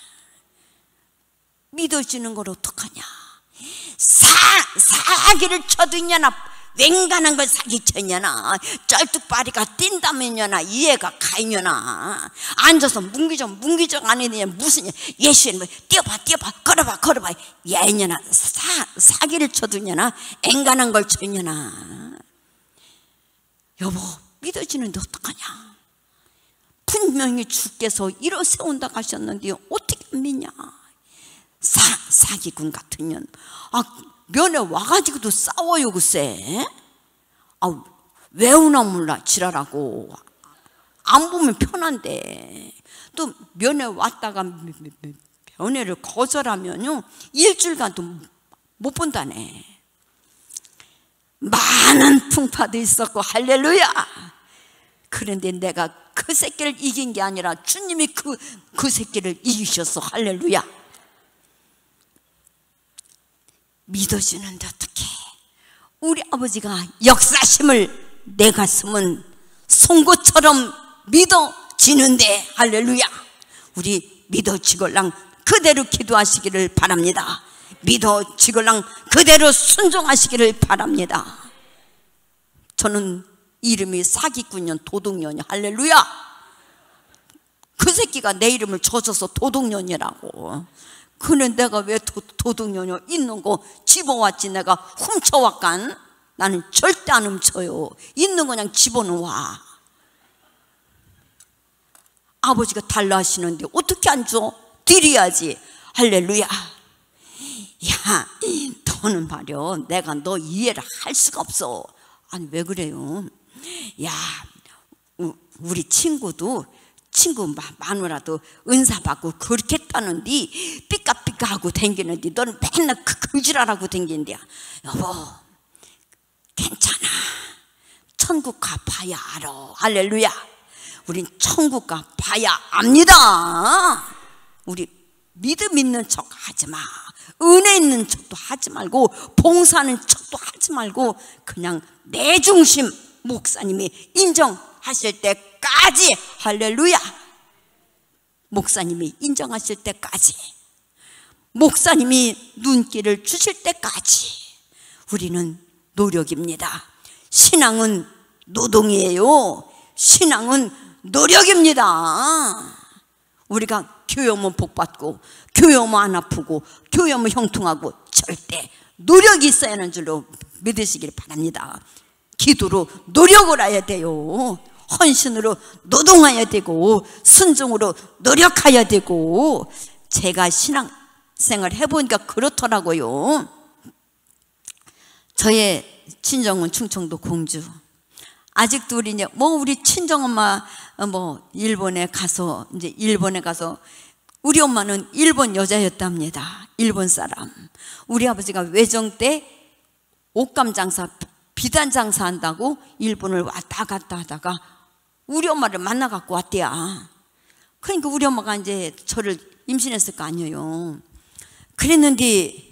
믿어지는 걸 어떡하냐. 사, 사기를 쳐도 있냐나 웬간한 걸 사기쳤냐나 쩔뚝바리가 뛴다면냐나 이해가 가있냐나 앉아서 문기적 문기적 아니냐 무슨 예수님 뛰어봐 뛰어봐 걸어봐 걸어봐 얘냐나 사, 사기를 쳐도 있냐나 앵간한 걸 쳤냐나. 여보 믿어지는데 어떡하냐. 분명히 주께서 일어 세운다고 하셨는데 어떻게 믿냐. 사, 사기꾼 같은 년. 아, 면회 와가지고도 싸워요 글쎄. 아, 왜 오나 몰라 지랄하고. 안 보면 편한데 또 면회 왔다가 면회를 거절하면요 일주일간도 못 본다네. 많은 풍파도 있었고 할렐루야. 그런데 내가 그 새끼를 이긴 게 아니라 주님이 그, 그 새끼를 이기셨어. 할렐루야. 믿어주는데 어떡해. 우리 아버지가 역사심을 내 가슴은 송곳처럼 믿어지는데 할렐루야. 우리 믿어지걸랑 그대로 기도하시기를 바랍니다. 믿어지걸랑 그대로 순종하시기를 바랍니다. 저는 이름이 사기꾼년 도둑년이 할렐루야. 그 새끼가 내 이름을 져줘서 도둑년이라고. 그는 내가 왜 도, 도둑년이 있는 거 집어왔지. 내가 훔쳐왔간. 나는 절대 안 훔쳐요. 있는 거 그냥 집어넣어와. 아버지가 달라 하시는데 어떻게 안 줘? 드려야지. 할렐루야. 야, 너는 말이야 내가 너 이해를 할 수가 없어. 아니 왜 그래요? 야, 우리 친구도 친구 마누라도 은사 받고 그렇게 했다는데 삐까삐까하고 댕기는데 너는 맨날 그지랄하고 댕기는데. 여보 괜찮아. 천국 가봐야 알아. 할렐루야. 우린 천국 가봐야 압니다. 우리 믿음 있는 척 하지 마. 은혜 있는 척도 하지 말고 봉사하는 척도 하지 말고 그냥 내 중심 목사님이 인정하실 때까지. 할렐루야. 목사님이 인정하실 때까지, 목사님이 눈길을 주실 때까지 우리는 노력입니다. 신앙은 노동이에요. 신앙은 노력입니다. 우리가 교회 오면 복받고 교회 오면 안 아프고 교회 오면 형통하고 절대 노력이 있어야 하는 줄로 믿으시길 바랍니다. 기도로 노력을 해야 돼요. 헌신으로 노동해야 되고 순종으로 노력해야 되고. 제가 신앙생활 해보니까 그렇더라고요. 저의 친정은 충청도 공주. 아직도 우리 이제 뭐 우리 친정엄마 뭐 일본에 가서 이제 일본에 가서 우리 엄마는 일본 여자였답니다. 일본 사람. 우리 아버지가 외정 때 옷감 장사, 비단 장사 한다고 일본을 왔다 갔다 하다가 우리 엄마를 만나 갖고 왔대야. 그러니까 우리 엄마가 이제 저를 임신했을 거 아니에요. 그랬는데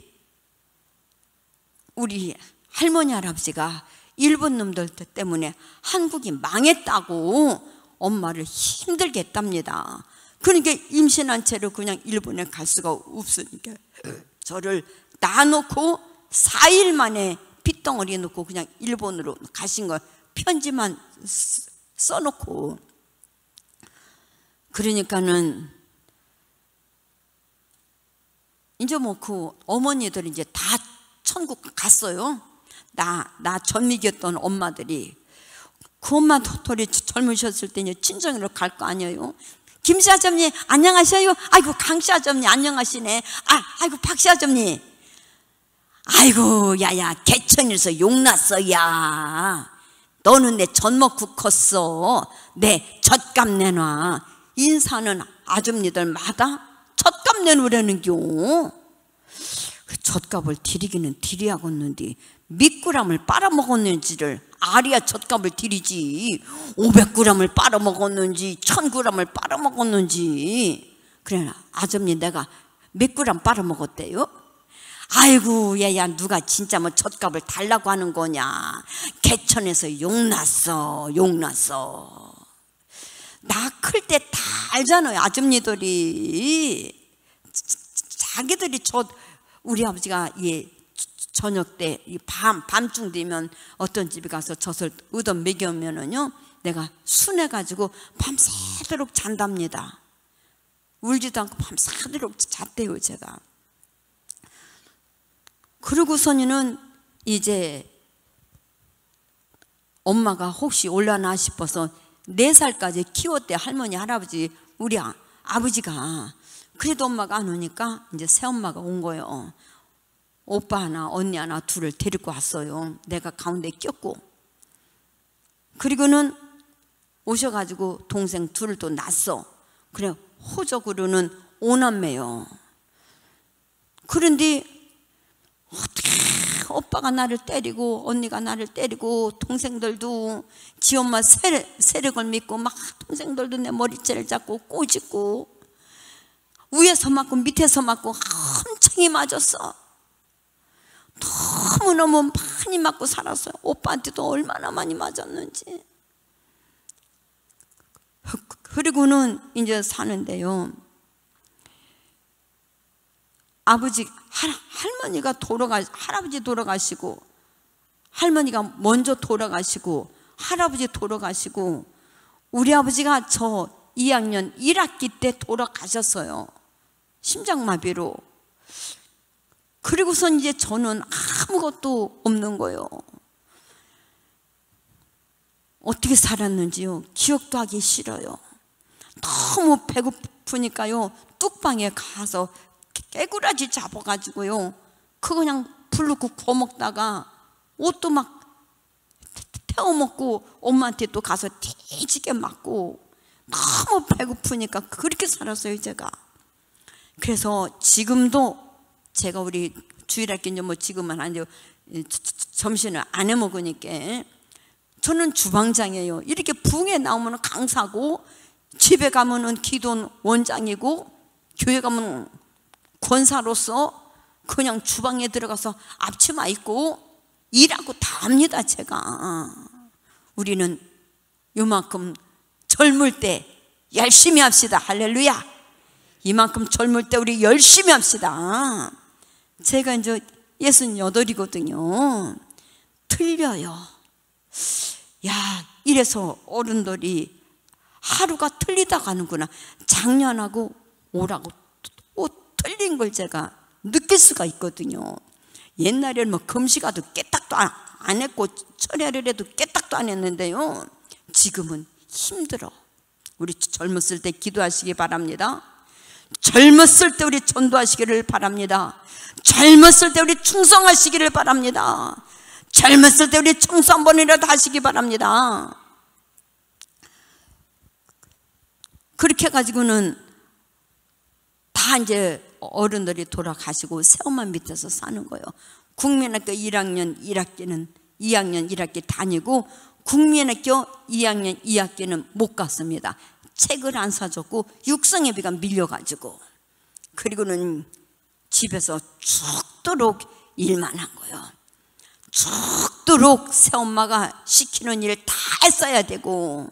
우리 할머니 할아버지가 일본 놈들 때문에 한국이 망했다고 엄마를 힘들게 했답니다. 그러니까 임신한 채로 그냥 일본에 갈 수가 없으니까 저를 놔놓고 사 일 만에 핏덩어리에 놓고 그냥 일본으로 가신 거 편지만 써놓고. 그러니까는 이제 뭐 그 어머니들이 이제 다 천국 갔어요. 나, 나 전미기였던 엄마들이. 그 엄마 도토리 젊으셨을 때 이제 친정으로 갈 거 아니에요. 김씨 아점님 안녕하셔요. 아이고 강씨 아점님 안녕하시네. 아, 아이고 박씨 아점님. 아이고 야야 개천에서 용났어. 야 너는 내 젖먹고 컸어. 내 젖값 내놔. 인사는 아줌니들마다 젖값 내놓으라는겨. 젖값을 드리기는 드려야겠는데 몇 그램을 빨아먹었는지를 알아야 젖값을 드리지. 오백 그램을 빨아먹었는지 천 그램을 빨아먹었는지. 그래 아줌니 내가 몇 그램 빨아먹었대요? 아이고 얘야 누가 진짜 뭐 젖값을 달라고 하는 거냐. 개천에서 용났어 용났어. 나 클 때 다 알잖아요. 아줌니들이 자기들이 저 우리 아버지가 예 저녁 때 밤 밤중 되면 어떤 집에 가서 젖을 얻어 먹여면은요 내가 순해가지고 밤새도록 잔답니다. 울지도 않고 밤새도록 잤대요 제가. 그러고서는 이제 엄마가 혹시 올라나 싶어서 네 살까지 키웠대. 할머니 할아버지 우리 아, 아버지가. 그래도 엄마가 안 오니까 이제 새엄마가 온 거예요. 오빠 하나 언니 하나 둘을 데리고 왔어요. 내가 가운데 꼈고. 그리고는 오셔가지고 동생 둘을 또 낳았어. 그래 호적으로는 오남매요. 그런데 어떻게 오빠가 나를 때리고 언니가 나를 때리고 동생들도 지 엄마 세력, 세력을 믿고 막 동생들도 내 머리채를 잡고 꼬집고 위에서 맞고 밑에서 맞고 엄청이 맞았어. 너무너무 많이 맞고 살았어요. 오빠한테도 얼마나 많이 맞았는지. 그리고는 이제 사는데요 아버지 할, 할머니가 돌아가 할아버지 돌아가시고 할머니가 먼저 돌아가시고 할아버지 돌아가시고 우리 아버지가 저 이 학년 일 학기 때 돌아가셨어요. 심장마비로. 그리고선 이제 저는 아무것도 없는 거예요. 어떻게 살았는지요 기억도 하기 싫어요. 너무 배고프니까요 뚝방에 가서 깨구라지 잡아가지고요 그거 그냥 불 넣고 구워 먹다가 옷도 막 태워 먹고 엄마한테 또 가서 뒤지게 맞고 너무 배고프니까 그렇게 살았어요 제가. 그래서 지금도 제가 우리 주일학교 이제 뭐 지금은 아니죠 점심을 안 해 먹으니까 저는 주방장이에요. 이렇게 붕에 나오면 강사고 집에 가면은 기도 원장이고 교회 가면 권사로서 그냥 주방에 들어가서 앞치마 입고 일하고 다 합니다 제가. 우리는 이만큼 젊을 때 열심히 합시다. 할렐루야. 이만큼 젊을 때 우리 열심히 합시다. 제가 이제 예순여덟이거든요. 틀려요. 야, 이래서 어른들이 하루가 틀리다 가는구나. 작년하고 올하고 또 틀린 걸 제가 느낄 수가 있거든요. 옛날에는 뭐 금시가도 깨딱도 안 했고 철야를 해도 깨딱도 안 했는데요, 지금은 힘들어. 우리 젊었을 때 기도하시기 바랍니다. 젊었을 때 우리 전도하시기를 바랍니다. 젊었을 때 우리 충성하시기를 바랍니다. 젊었을 때 우리 청소 한 번이라도 하시기 바랍니다. 그렇게 해가지고는 다 이제 어른들이 돌아가시고 새엄마 밑에서 사는 거예요. 국민학교 일 학년 일 학기는 이 학년 일 학기 다니고 국민학교 이 학년 이 학기는 못 갔습니다. 책을 안 사줬고 육성예비가 밀려가지고. 그리고는 집에서 죽도록 일만 한 거예요. 죽도록 새엄마가 시키는 일 다 했어야 되고,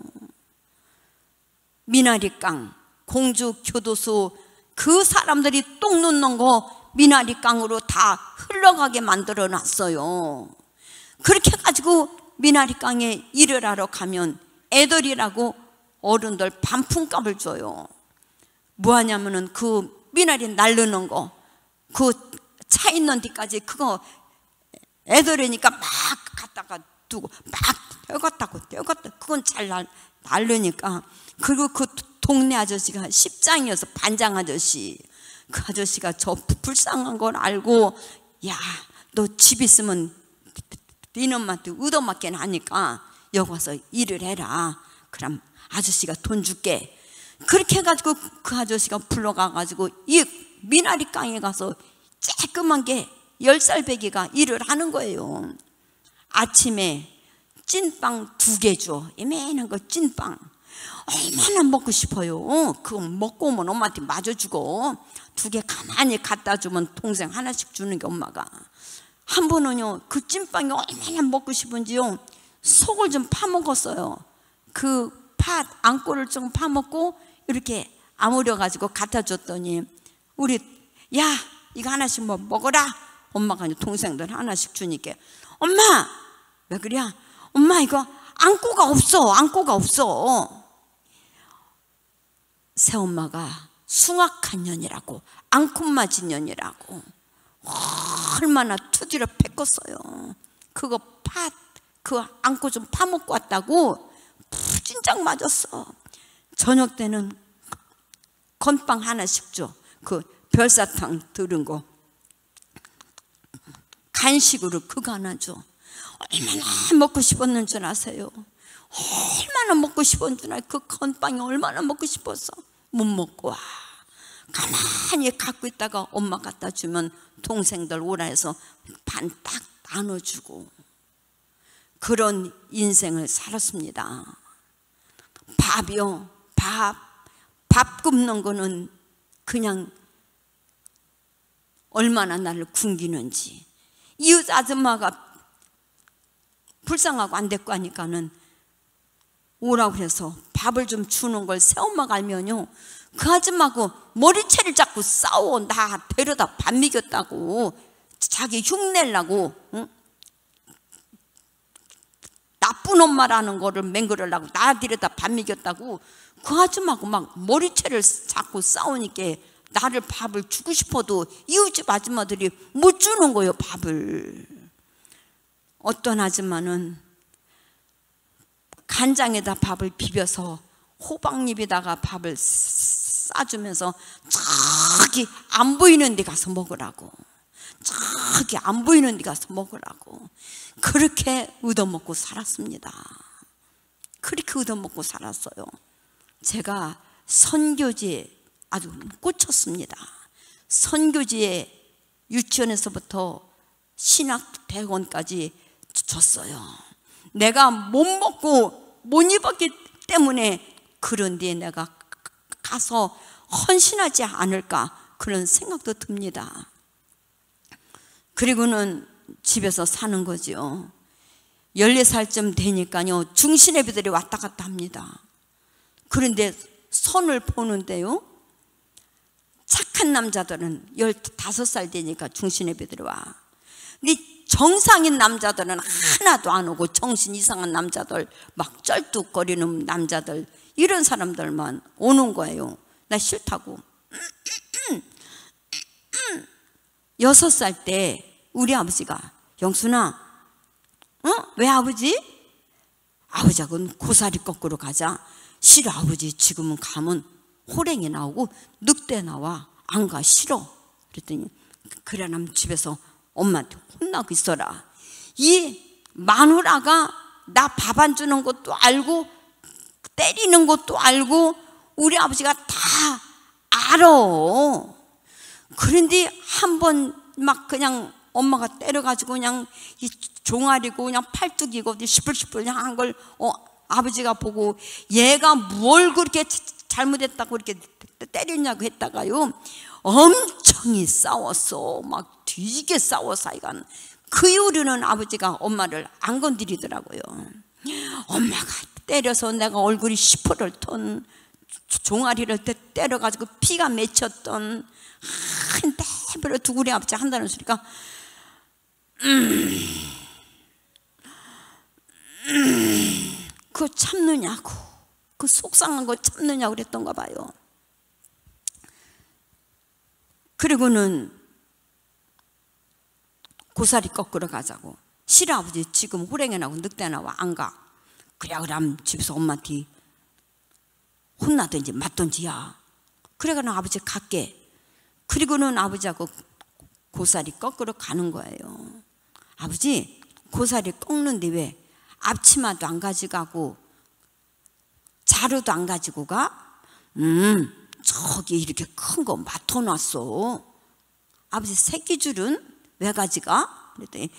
미나리깡, 공주 교도소 그 사람들이 똥 눕는 거 미나리깡으로 다 흘러가게 만들어 놨어요. 그렇게 해가지고 미나리깡에 일을 하러 가면 애들이라고 어른들 반품값을 줘요. 뭐 하냐면은 그 미나리 날르는 거, 그 차 있는 데까지 그거 애들이니까 막 갖다가 두고 막 떼갔다고 떼갔다. 그건 잘 날, 날르니까. 그리고 그 동네 아저씨가 십장이어서 반장 아저씨, 그 아저씨가 저 불쌍한 걸 알고, 야, 너 집 있으면 네 놈한테 얻어맞게 하니까 여기 와서 일을 해라. 그럼 아저씨가 돈 줄게. 그렇게 해가지고 그 아저씨가 불러가가지고 이 미나리깡에 가서 쬐끄만 게 열 살 배기가 일을 하는 거예요. 아침에 찐빵 두 개 줘. 애매한 거 찐빵. 얼마나 먹고 싶어요. 그거 먹고 오면 엄마한테 맞아주고, 두 개 가만히 갖다 주면 동생 하나씩 주는 게 엄마가. 한 번은요, 그 찐빵이 얼마나 먹고 싶은지요, 속을 좀 파먹었어요. 그 팥 안꼬를 좀 파먹고 이렇게 아무려가지고 갖다 줬더니, 우리 야 이거 하나씩 뭐 먹어라. 엄마가 동생들 하나씩 주니까, 엄마 왜 그래? 엄마 이거 안꼬가 없어. 안꼬가 없어. 새엄마가 숭악한 년이라고, 앙콤 맞은 년이라고 얼마나 투지를 뺏겼어요. 그거 팥, 그 안고 좀 파먹고 왔다고 푸진장 맞았어. 저녁 때는 건빵 하나씩 줘. 그 별사탕 들은 거 간식으로 그거 하나 줘. 얼마나 먹고 싶었는 줄 아세요? 얼마나 먹고 싶었는 줄 알아요? 그 건빵이 얼마나 먹고 싶었어. 못 먹고 와. 가만히 갖고 있다가 엄마 갖다 주면 동생들 오라 해서 반 딱 나눠주고, 그런 인생을 살았습니다. 밥이요, 밥, 밥 굽는 거는 그냥 얼마나 나를 굶기는지. 이웃 아줌마가 불쌍하고 안 됐고 하니까는 오라고 해서 밥을 좀 주는 걸 새엄마가 알면요, 그 아줌마하고 머리채를 잡고 싸워. 나 데려다 밥 먹였다고, 자기 흉내려고, 응? 나쁜 엄마라는 거를 맹글으려고 나 데려다 밥 먹였다고 그 아줌마하고 막 머리채를 잡고 싸우니까 나를 밥을 주고 싶어도 이웃집 아줌마들이 못 주는 거예요, 밥을. 어떤 아줌마는 간장에다 밥을 비벼서 호박잎에다가 밥을 싸주면서 저기 안 보이는 데 가서 먹으라고, 저기 안 보이는 데 가서 먹으라고. 그렇게 얻어먹고 살았습니다. 그렇게 얻어먹고 살았어요. 제가 선교지에 아주 꽂혔습니다. 선교지에 유치원에서부터 신학대학원까지 줬어요. 내가 못 먹고 못 입었기 때문에 그런 데에 내가 가서 헌신하지 않을까, 그런 생각도 듭니다. 그리고는 집에서 사는 거지요. 열네 살쯤 되니까요, 중신예비들이 왔다 갔다 합니다. 그런데 선을 보는데요, 착한 남자들은 열다섯 살 되니까 중신예비들이 와. 근데 정상인 남자들은 하나도 안 오고 정신 이상한 남자들, 막 쩔뚝거리는 남자들, 이런 사람들만 오는 거예요. 나 싫다고. 여섯 살 때 우리 아버지가 영순아, 어? 왜 아버지? 아버지하고는 고사리 꺾으러 가자. 싫어 아버지, 지금은 가면 호랭이 나오고 늑대 나와, 안 가, 싫어. 그랬더니 그래, 남 집에서 엄마한테 혼나고 있어라. 이 마누라가 나 밥 안 주는 것도 알고 때리는 것도 알고 우리 아버지가 다 알아. 그런데 한 번 막 그냥 엄마가 때려가지고 그냥 이 종아리고 그냥 팔뚝이고 시뿔시뿔한 걸 어, 아버지가 보고 얘가 뭘 그렇게 잘못했다고 그렇게 때렸냐고 했다가요, 엄청이 싸웠어. 막 뒤지게 싸워서 하여간 그 이후로는 아버지가 엄마를 안 건드리더라고요. 엄마가 때려서 내가 얼굴이 시퍼렇던, 종아리를 때려가지고 피가 맺혔던 한 대별로 두구리 아버지 한다는 소리가 음, 음, 그거 참느냐고, 그 속상한 거 참느냐고 그랬던가 봐요. 그리고는 고사리 꺾으러 가자고. 싫어 아버지, 지금 호랭이 나고 늑대 나와, 안 가. 그래 그럼 집에서 엄마한테 혼나든지 맞든지야. 그래 그럼 아버지 갈게. 그리고는 아버지하고 고사리 꺾으러 가는 거예요. 아버지, 고사리 꺾는데 왜 앞치마도 안 가져가고 자루도 안 가지고 가? 음, 저기 이렇게 큰 거 맡아놨어. 아버지, 새끼줄은 왜 가져가? 그랬더니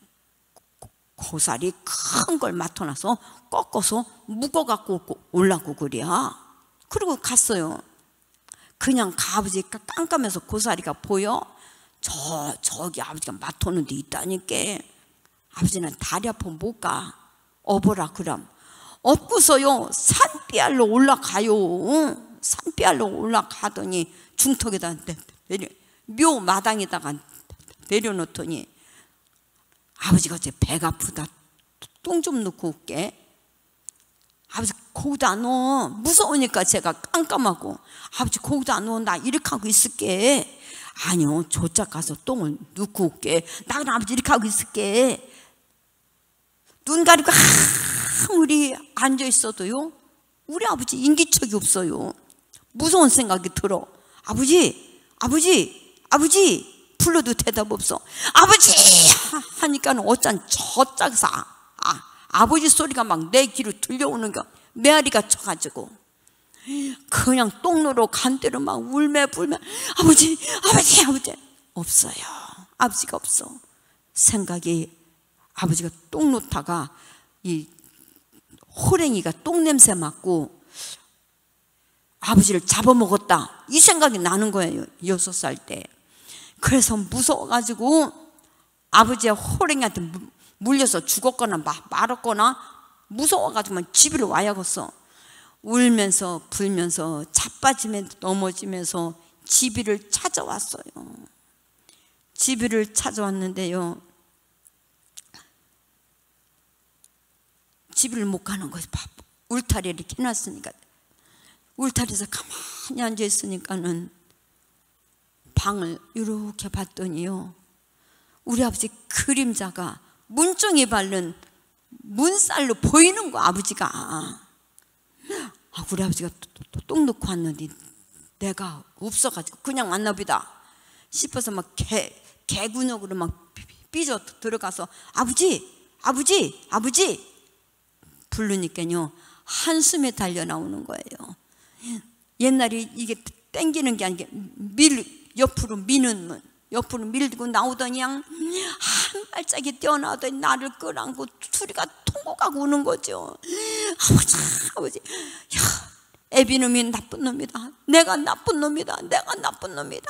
고사리 큰 걸 맡아놔서 꺾어서 묶어갖고 올라고 그래야. 그리고 갔어요. 그냥 가, 아버지 깜깜해서 고사리가 보여? 저, 저기 아버지가 맡아놓은 데 있다니까. 아버지는 다리 아파 못 가. 업어라 그럼. 업고서요 산비알로 올라가요. 산비알로 올라가더니 중턱에다 내려, 묘 마당에다가 내려놓더니 아버지가 어째 배가 아프다, 똥 좀 넣고 올게. 아버지 거기다 안 넣어. 무서우니까 제가 깜깜하고, 아버지 거기다 안 넣어, 나 이렇게 하고 있을게. 아니요, 저짝 가서 똥을 넣고 올게. 나 그럼 아버지 이렇게 하고 있을게. 눈 가리고 아무리 앉아 있어도요 우리 아버지 인기척이 없어요. 무서운 생각이 들어. 아버지, 아버지, 아버지 불러도 대답 없어. 아버지 하니까 어짠 저짝사 아, 아버지 소리가 막 내 귀로 들려오는 거 메아리가 쳐가지고 그냥 똥누로 간대로 막 울매 불매. 아버지, 아버지, 아버지. 없어요. 아버지가 없어. 생각이 아버지가 똥 놓다가 이 호랭이가 똥 냄새 맡고 아버지를 잡아먹었다, 이 생각이 나는 거예요, 여섯 살 때. 그래서 무서워가지고 아버지가 호랭이한테 물려서 죽었거나 말았거나 무서워가지고 집으로 와야겠어. 울면서 불면서 자빠지면서 넘어지면서 집이를 찾아왔어요. 집이를 찾아왔는데요, 집을 못 가는 거예요. 울타리를 이렇게 해놨으니까. 울타리에서 가만히 앉아 있으니까는 방을 이렇게 봤더니요, 우리 아버지 그림자가 문종이 바른 문살로 보이는 거. 아버지가 아, 우리 아버지가 똥 넣고 왔는데 내가 없어가지고 그냥 왔나보다 싶어서 막 개, 개근육으로 막 삐져 들어가서 아버지, 아버지, 아버지 부르니까요 한숨에 달려 나오는 거예요. 옛날에 이게 땡기는 게 아니게 밀, 옆으로 미는 문, 옆으로 밀고 나오더니 한 발짝이 뛰어나오더니 나를 끌어안고 둘이가 통곡하고 우는 거죠. 아버지, 아버지, 야, 애비놈이 나쁜 놈이다. 내가 나쁜 놈이다. 내가 나쁜 놈이다.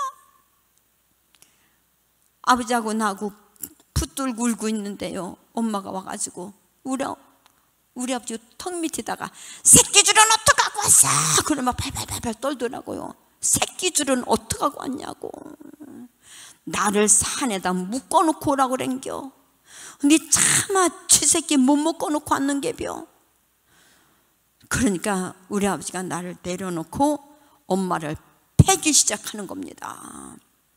아버지하고 나하고 붙들고 울고 있는데요, 엄마가 와가지고 우리 우리 아버지 턱 밑에다가 새끼줄은 어떡하고 왔어? 그러면 발발발발 떨더라고요. 새끼줄은 어떡하고 왔냐고. 나를 산에다 묶어놓고 오라고 그랬겨. 니 차마 쥐새끼 못 먹고 놓고 왔는 게벼. 그러니까 우리 아버지가 나를 내려놓고 엄마를 패기 시작하는 겁니다.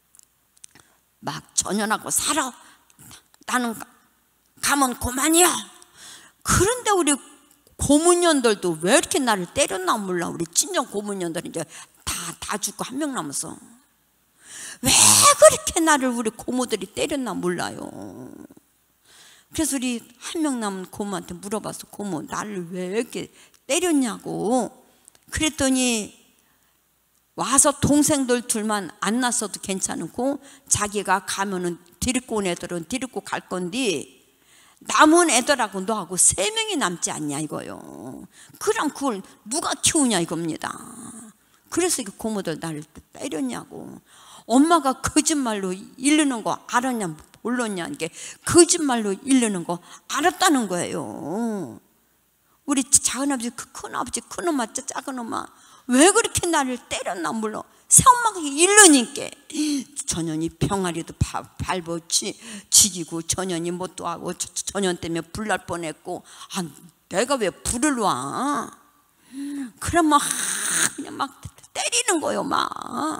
막 전연하고 살아. 나는 가면 그만이야. 그런데 우리 고문년들도 왜 이렇게 나를 때렸나 몰라. 우리 친정 고문년들이 이제 다, 다 죽고 한 명 남았어. 왜 그렇게 나를 우리 고모들이 때렸나 몰라요. 그래서 우리 한 명 남은 고모한테 물어봤어. 고모, 나를 왜 이렇게 때렸냐고. 그랬더니 와서 동생들 둘만 안 났어도 괜찮고 자기가 가면은 데리고 온 애들은 데리고 갈 건데 남은 애들하고 너하고 세 명이 남지 않냐 이거요. 그럼 그걸 누가 키우냐 이겁니다. 그래서 그 고모들 나를 때렸냐고. 엄마가 거짓말로 이르는 거 알았냐 몰랐냐. 이게 거짓말로 이르는 거 알았다는 거예요. 우리 작은아버지, 그 큰아버지, 큰엄마, 작은엄마 왜 그렇게 나를 때렸나 몰라. 새엄마가 이르니까 전현이 병아리도 밟아 지기고 전현이 뭣도 하고 전현 때문에 불 날 뻔했고. 아, 내가 왜 불을 와. 그럼 막 그냥 막 때리는 거요. 막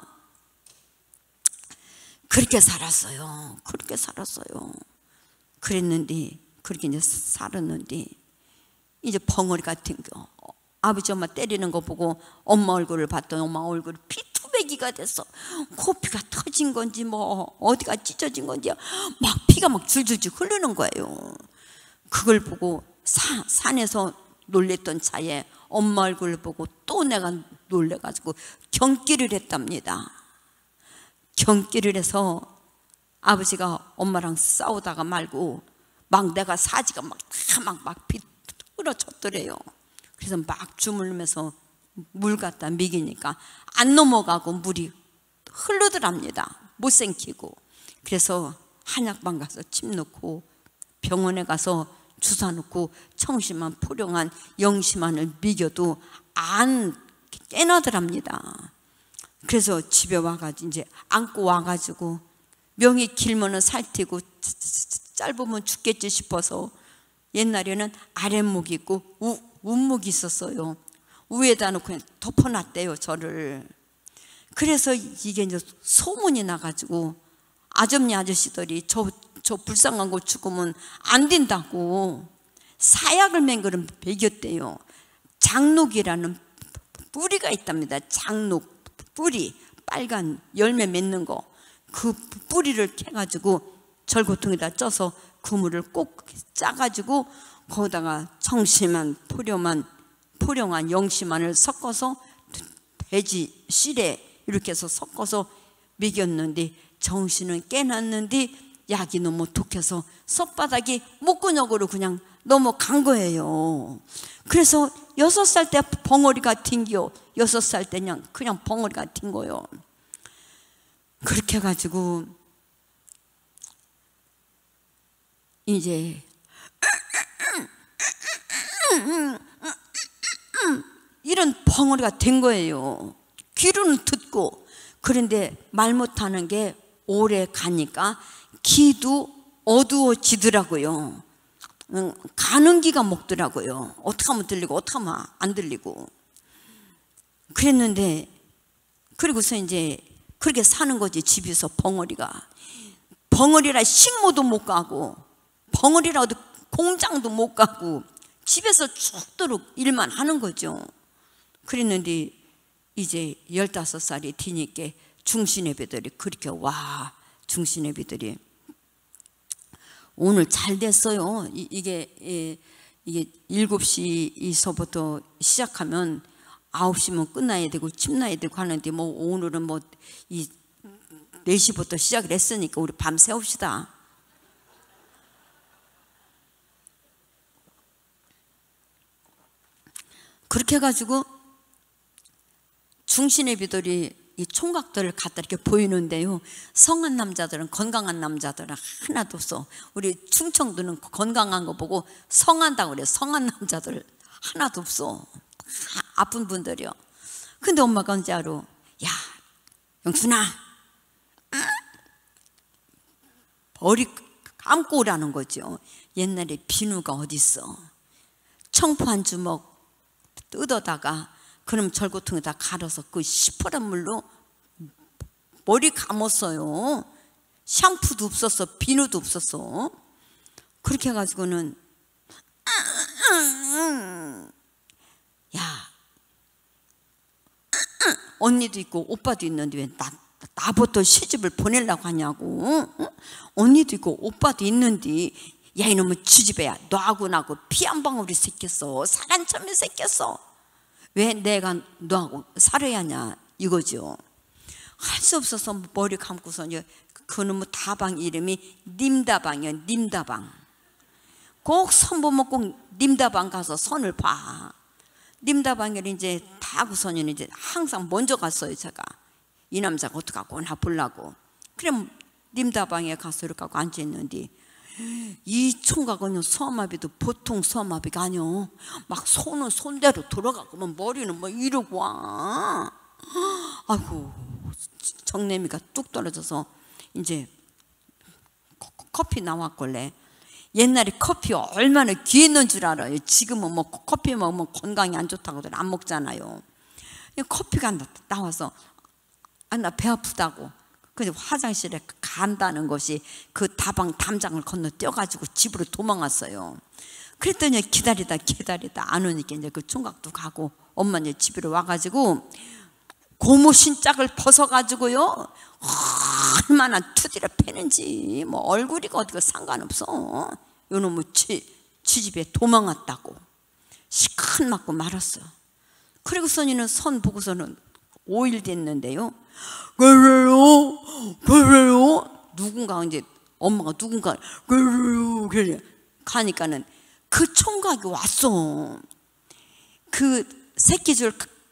그렇게 살았어요. 그렇게 살았어요. 그랬는데 그렇게 이제 살았는데 이제 벙어리 같은 거 아버지 엄마 때리는 거 보고 엄마 얼굴을 봤더니 엄마 얼굴이 피투배기가 됐어. 코피가 터진 건지 뭐 어디가 찢어진 건지 막 피가 막 줄줄줄 흐르는 거예요. 그걸 보고 사, 산에서 놀랬던 차에 엄마 얼굴을 보고 또 내가 놀래가지고 경기를 했답니다. 경기를 해서 아버지가 엄마랑 싸우다가 말고 막 내가 사지가 막 다 막 막 피 흐러졌더래요. 그래서 막 주물면서 물 갖다 미기니까 안 넘어가고 물이 흐르더랍니다. 못 생기고. 그래서 한약방 가서 침 넣고 병원에 가서 주사 놓고 청심환, 포령환, 영심환을 미겨도 안 깨나더랍니다. 그래서 집에 와가지고 이제 안고 와가지고 명이 길면은 살티고 짧으면 죽겠지 싶어서 옛날에는 아랫목 있고 우, 윗목이 있었어요. 위에다 놓고 그냥 덮어놨대요, 저를. 그래서 이게 이제 소문이 나가지고 아점니 아저씨들이 저, 저 불쌍한 거 죽으면 안 된다고 사약을 맹그름 먹였대요. 장록이라는 뿌리가 있답니다. 장록 뿌리, 빨간 열매 맺는 거. 그 뿌리를 캐가지고 절고통에다 쪄서 그물을 꼭 짜가지고 거기다가 청심환, 포령환, 포령환, 영심환을 섞어서 돼지 실에 이렇게 해서 섞어서 먹였는데 정신은 깨났는데 약이 너무 독해서 손바닥이 목근육으로 그냥 넘어간 거예요. 그래서 여섯 살 때 벙어리가 튕겨. 여섯 살 때 그냥 그냥 벙어리가 튕 거요. 그렇게 해가지고 이제 이런 벙어리가 된 거예요. 귀로는 듣고. 그런데 말 못하는 게 오래 가니까 귀도 어두워지더라고요. 가는 귀가 먹더라고요. 어떻게 하면 들리고 어떻게 하면 안 들리고. 그랬는데 그리고서 이제 그렇게 사는 거지. 집에서 벙어리가. 벙어리라 식모도 못 가고 벙어리라도 공장도 못 가고 집에서 죽도록 일만 하는 거죠. 그랬는데 이제 열다섯 살이 되니까 중신예배들이 그렇게 와. 중신예배들이 오늘 잘 됐어요. 이, 이게 예, 이게 일곱 시서부터 시작하면 아홉 시면 끝나야 되고 침 나야 되고 하는데 뭐 오늘은 뭐 이 네 시부터 시작을 했으니까 우리 밤 새웁시다. 그렇게 해가지고 중신예비들이 이 총각들을 갖다 이렇게 보이는데요. 성한 남자들은 건강한 남자들은 하나도 없어. 우리 충청도는 건강한 거 보고 성한다고 그래요. 성한 남자들 하나도 없어. 아픈 분들이요. 근데 엄마가 언제 알아? 야, 영순아, 응? 머리 안고 오라는 거죠. 옛날에 비누가 어딨어. 청포 한 주먹 뜯어다가 그럼 절구통에다 갈아서 그 시퍼런 물로 머리 감았어요. 샴푸도 없었어, 비누도 없었어. 그렇게 해가지고는 야, 언니도 있고 오빠도 있는데 왜 나, 나부터 시집을 보내려고 하냐고. 언니도 있고 오빠도 있는데 야 이놈의 지지배야, 너하고 나하고 피 한 방울이 새꼈어. 사람처럼 새꼈어. 왜 내가 너하고 살아야 하냐 이거죠. 할 수 없어서 머리 감고서 그놈의 다방 이름이 님다방이야. 님다방. 꼭 선 보면 꼭 님다방 가서 선을 봐. 님다방을 이제 다 하고서는 이제 항상 먼저 갔어요. 제가 이 남자가 어떡하고 나 보려고. 그럼 님다방에 가서 이렇게 하고 앉아있는데 이 총각은 소아마비도 보통 소아마비가 아니요. 막 손은 손대로 돌아가고 뭐 머리는 뭐 이러고 와. 아이고 정내미가 뚝 떨어져서 이제 커피 나왔걸래. 옛날에 커피 얼마나 귀했는 줄 알아요. 지금은 뭐 커피 먹으면 건강이 안 좋다고들 안 먹잖아요. 커피가 나와서 아, 나 배 아프다고. 그래서 화장실에 간다는 것이 그 다방 담장을 건너 뛰어가지고 집으로 도망갔어요. 그랬더니 기다리다 기다리다 안 오니까 이제 그 총각도 가고 엄마 이제 집으로 와가지고 고무 신짝을 벗어가지고요 얼마나 투디를 패는지 뭐 얼굴이가 어디가 상관없어. 요놈의 지집에 도망갔다고 시큰 맞고 말았어. 그리고 선이는 선 보고서는 오 일 됐는데요. 그래요? 그래요? 누군가 이제 엄마가 누군가 그래요? 그래 가니까는 그 총각이 왔어. 그 새끼줄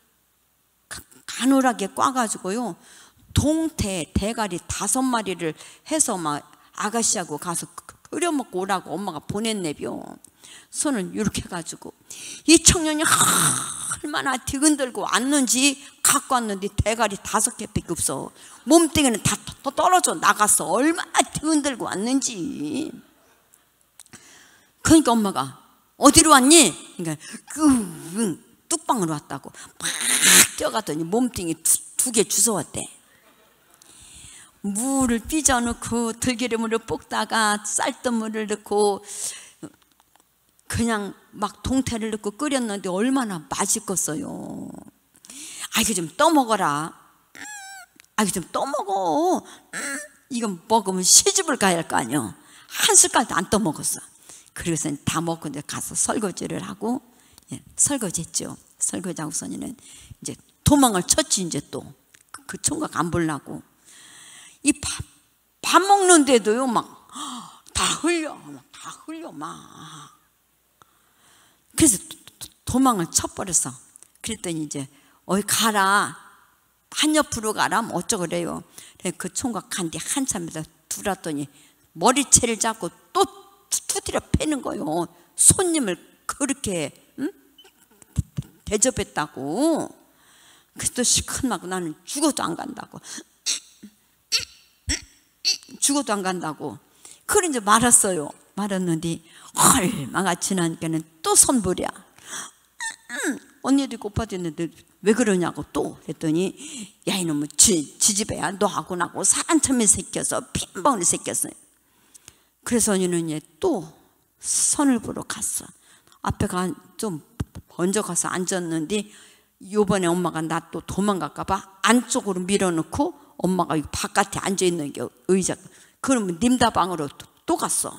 가늘하게 꽈가지고요 동태 대가리 다섯 마리를 해서 막 아가씨하고 가서 끓여 먹고 오라고 엄마가 보냈네요. 손을 이렇게 해가지고 이 청년이 얼마나 뒤흔들고 왔는지 갖고 왔는데 대가리 다섯 개밖에 없어. 몸뚱이는 다 떨어져 나갔어. 얼마나 뒤흔들고 왔는지. 그러니까 엄마가 어디로 왔니? 그러니까 그 뚝방으로 왔다고 막 뛰어갔더니 몸뚱이 두 개 주워왔대. 물을 삐져넣고 들기름으로 볶다가 쌀뜨물을 넣고 그냥 막 동태를 넣고 끓였는데 얼마나 맛있겠어요. 아 이거 좀 떠먹어라. 아 이거 좀 떠먹어. 이거 먹으면 시집을 가야 할 거 아니야. 한 숟갈도 안 떠먹었어. 그래서 다 먹고 이제 가서 설거지를 하고 예, 설거지했죠. 설거지하고서는 이제 도망을 쳤지. 이제 또 그 총각 안 보려고 이 밥 밥 먹는데도요 막 다 흘려 막 다 흘려 막. 그래서 도망을 쳐버렸어. 그랬더니 이제 어이 가라 한 옆으로 가라 뭐 어쩌고래요. 그 총각 간뒤 한참에다 둘었더니 머리채를 잡고 또 두드려 패는 거요. 손님을 그렇게 응? 대접했다고. 그래서 또 시큰하고 나는 죽어도 안 간다고. 죽어도 안 간다고. 그래 이제 말았어요. 말았는데 얼마가 지나니까는 또 선불이야. 언니도 있고 오빠도 있는데 왜 그러냐고 또 그랬더니 야 이놈의 지, 지지배야 너하고 나하고 사람처럼 새껴서 핀방울이 새꼈어요. 그래서 언니는 이제 또 선을 보러 갔어. 앞에 가 좀 먼저 가서 앉았는데 요번에 엄마가 나 또 도망갈까 봐 안쪽으로 밀어넣고 엄마가 바깥에 앉아있는 게 의자. 그러면 님다방으로 또, 또 갔어.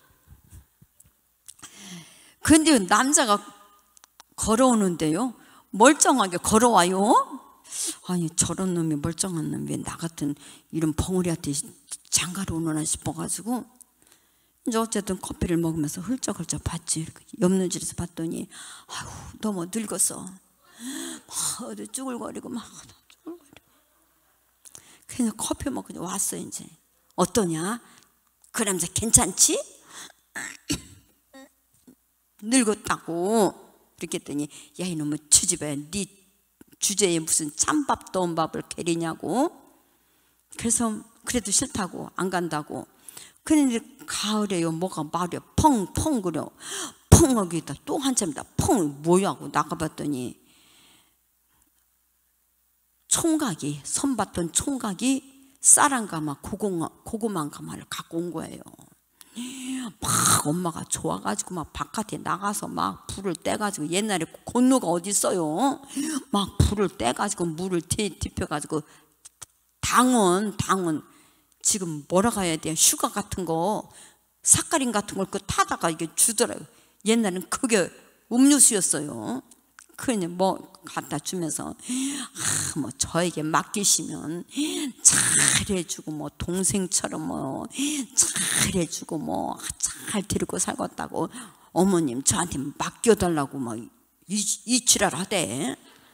근데 남자가 걸어오는데요 멀쩡하게 걸어와요. 아니 저런 놈이 멀쩡한 놈이 왜 나 같은 이런 벙어리한테 장가로 오느나 싶어가지고 이제 어쨌든 커피를 먹으면서 훌쩍훌쩍 봤지. 옆눈질에서 봤더니 아유 너무 늙었어. 막 어디 쭈글거리고 막 쭈글거리고. 그냥 커피 먹고 왔어. 이제 어떠냐? 그 남자 괜찮지? 늙었다고. 그렇게 했더니 야 이놈의 주집에 네 주제에 무슨 찬밥 더운 밥을 게리냐고. 그래서 그래도 싫다고 안 간다고. 그런데 가을에요 뭐가 말이야 펑펑 그려. 펑 하기다 또 한참이다 펑 뭐야 하고 나가봤더니 총각이 선봤던 총각이 쌀한가마 고구마 가마를 갖고 온 거예요. 막 엄마가 좋아가지고 막 바깥에 나가서 막 불을 떼가지고 옛날에 곤노가 어디 있어요? 막 불을 떼가지고 물을 뒤집혀가지고 당원 당원 지금 뭐라고 해야 돼? 슈가 같은 거 사카린 같은 걸 그 타다가 이게 주더라고요. 옛날엔 그게 음료수였어요. 그냥 뭐 갖다 주면서 아, 뭐 저에게 맡기시면 잘해주고 뭐 동생처럼 뭐 잘해주고 뭐 잘 데리고 살겠다고 어머님 저한테 맡겨달라고 막 이치랄 하대.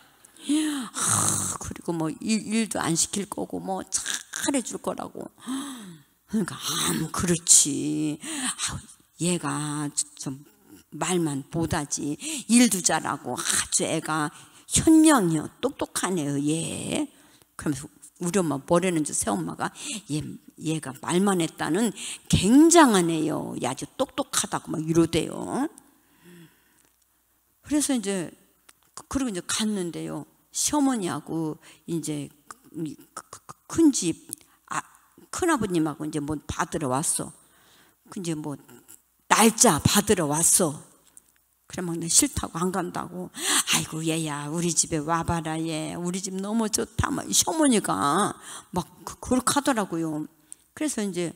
아, 그리고 뭐 일, 일도 안 시킬 거고 뭐 잘해줄 거라고. 그러니까 아, 그렇지. 아, 얘가 좀 말만 못하지 일도 잘하고 아주 애가 현명해요. 똑똑하네요 얘. 그러면서 우리 엄마 뭐라는 줄 새엄마가 얘, 얘가 말만 했다는 굉장한 애요. 얘 아주 똑똑하다고 막 이러대요. 그래서 이제 그리고 이제 갔는데요. 시어머니하고 이제 큰 집 아, 큰아버님하고 이제 뭐 받으러 왔어. 이제 뭐 날짜 받으러 왔어. 그래 막 싫다고 안 간다고. 아이고 얘야 우리 집에 와봐라 얘 우리 집 너무 좋다 막 시어머니가 막 그렇게 하더라고요. 그래서 이제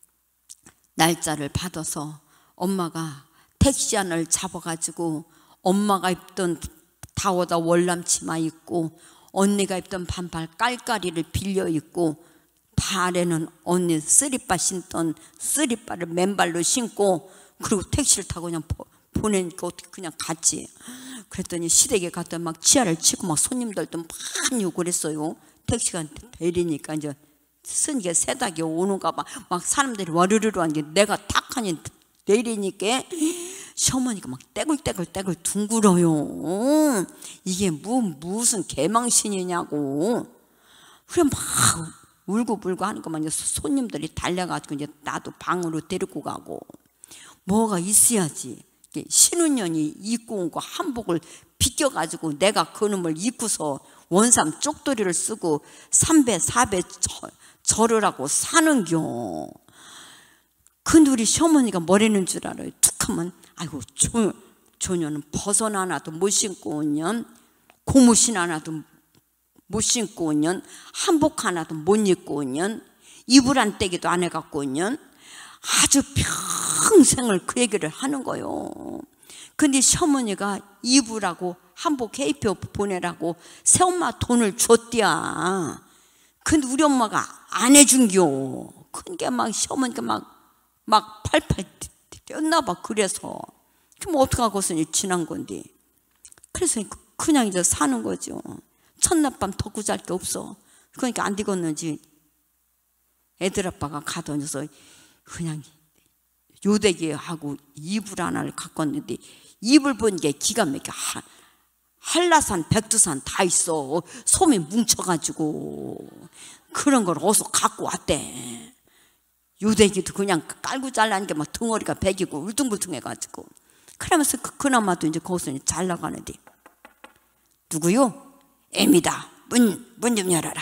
날짜를 받아서 엄마가 택시 안을 잡아가지고 엄마가 입던 다오다 월남 치마 입고 언니가 입던 반팔 깔깔이를 빌려 입고 발에는 언니 쓰리빠 신던 쓰리빠를 맨발로 신고 그리고 택시를 타고 그냥 보내니까 어떻게 그냥 갔지. 그랬더니 시댁에 갔더니 막 치아를 치고 막 손님들도 많이 욕을 했어요. 택시가 내리니까 이제 쓴게 세닥이 오는가 봐. 막 사람들이 와르르르 하는 게 내가 탁하니 내리니까 시어머니가 막 떼굴떼굴떼굴 둥글어요. 이게 뭐, 무슨 개망신이냐고. 그래 막 울고불고 하는 것만 손님들이 달려가지고 이제 나도 방으로 데리고 가고 뭐가 있어야지. 신혼년이 입고 온 거 한복을 비껴가지고 내가 그놈을 입고서 원삼 쪽도리를 쓰고 삼배 사배 절을 하고 사는겨. 근데 우리 시어머니가 뭐라는 줄 알아요? 툭 하면 아이고 조, 조녀는 버선 하나도 못 신고 온년 고무신 하나도 못 신고 온년 한복 하나도 못 입고 온년 이불 안 떼기도 안 해갖고 온년 아주 평생을 그 얘기를 하는 거예요. 근데 시어머니가 이불하고 한복 케이표 보내라고 새엄마 돈을 줬디야. 근데 우리 엄마가 안 해준겨. 그러니까 막 시어머니가 막 막 팔팔 뛰었나 봐. 그래서 그럼 어떡하고서 지난 건데. 그래서 그냥 이제 사는 거죠. 첫날밤 덮고 잘 게 없어. 그러니까 안 되겠는지 애들 아빠가 가더니서 그냥 요대기하고 이불 하나를 갖고 왔는데 이불 본 게 기가 막혀. 한라산 백두산 다 있어. 솜이 뭉쳐가지고 그런 걸 어서 갖고 왔대. 요대기도 그냥 깔고 잘라는 게 막 덩어리가 배기고 울퉁불퉁해가지고 그러면서 그, 그나마도 이제 거기서 잘 나가는데 누구요? 애미다. 문, 문 좀 열어라.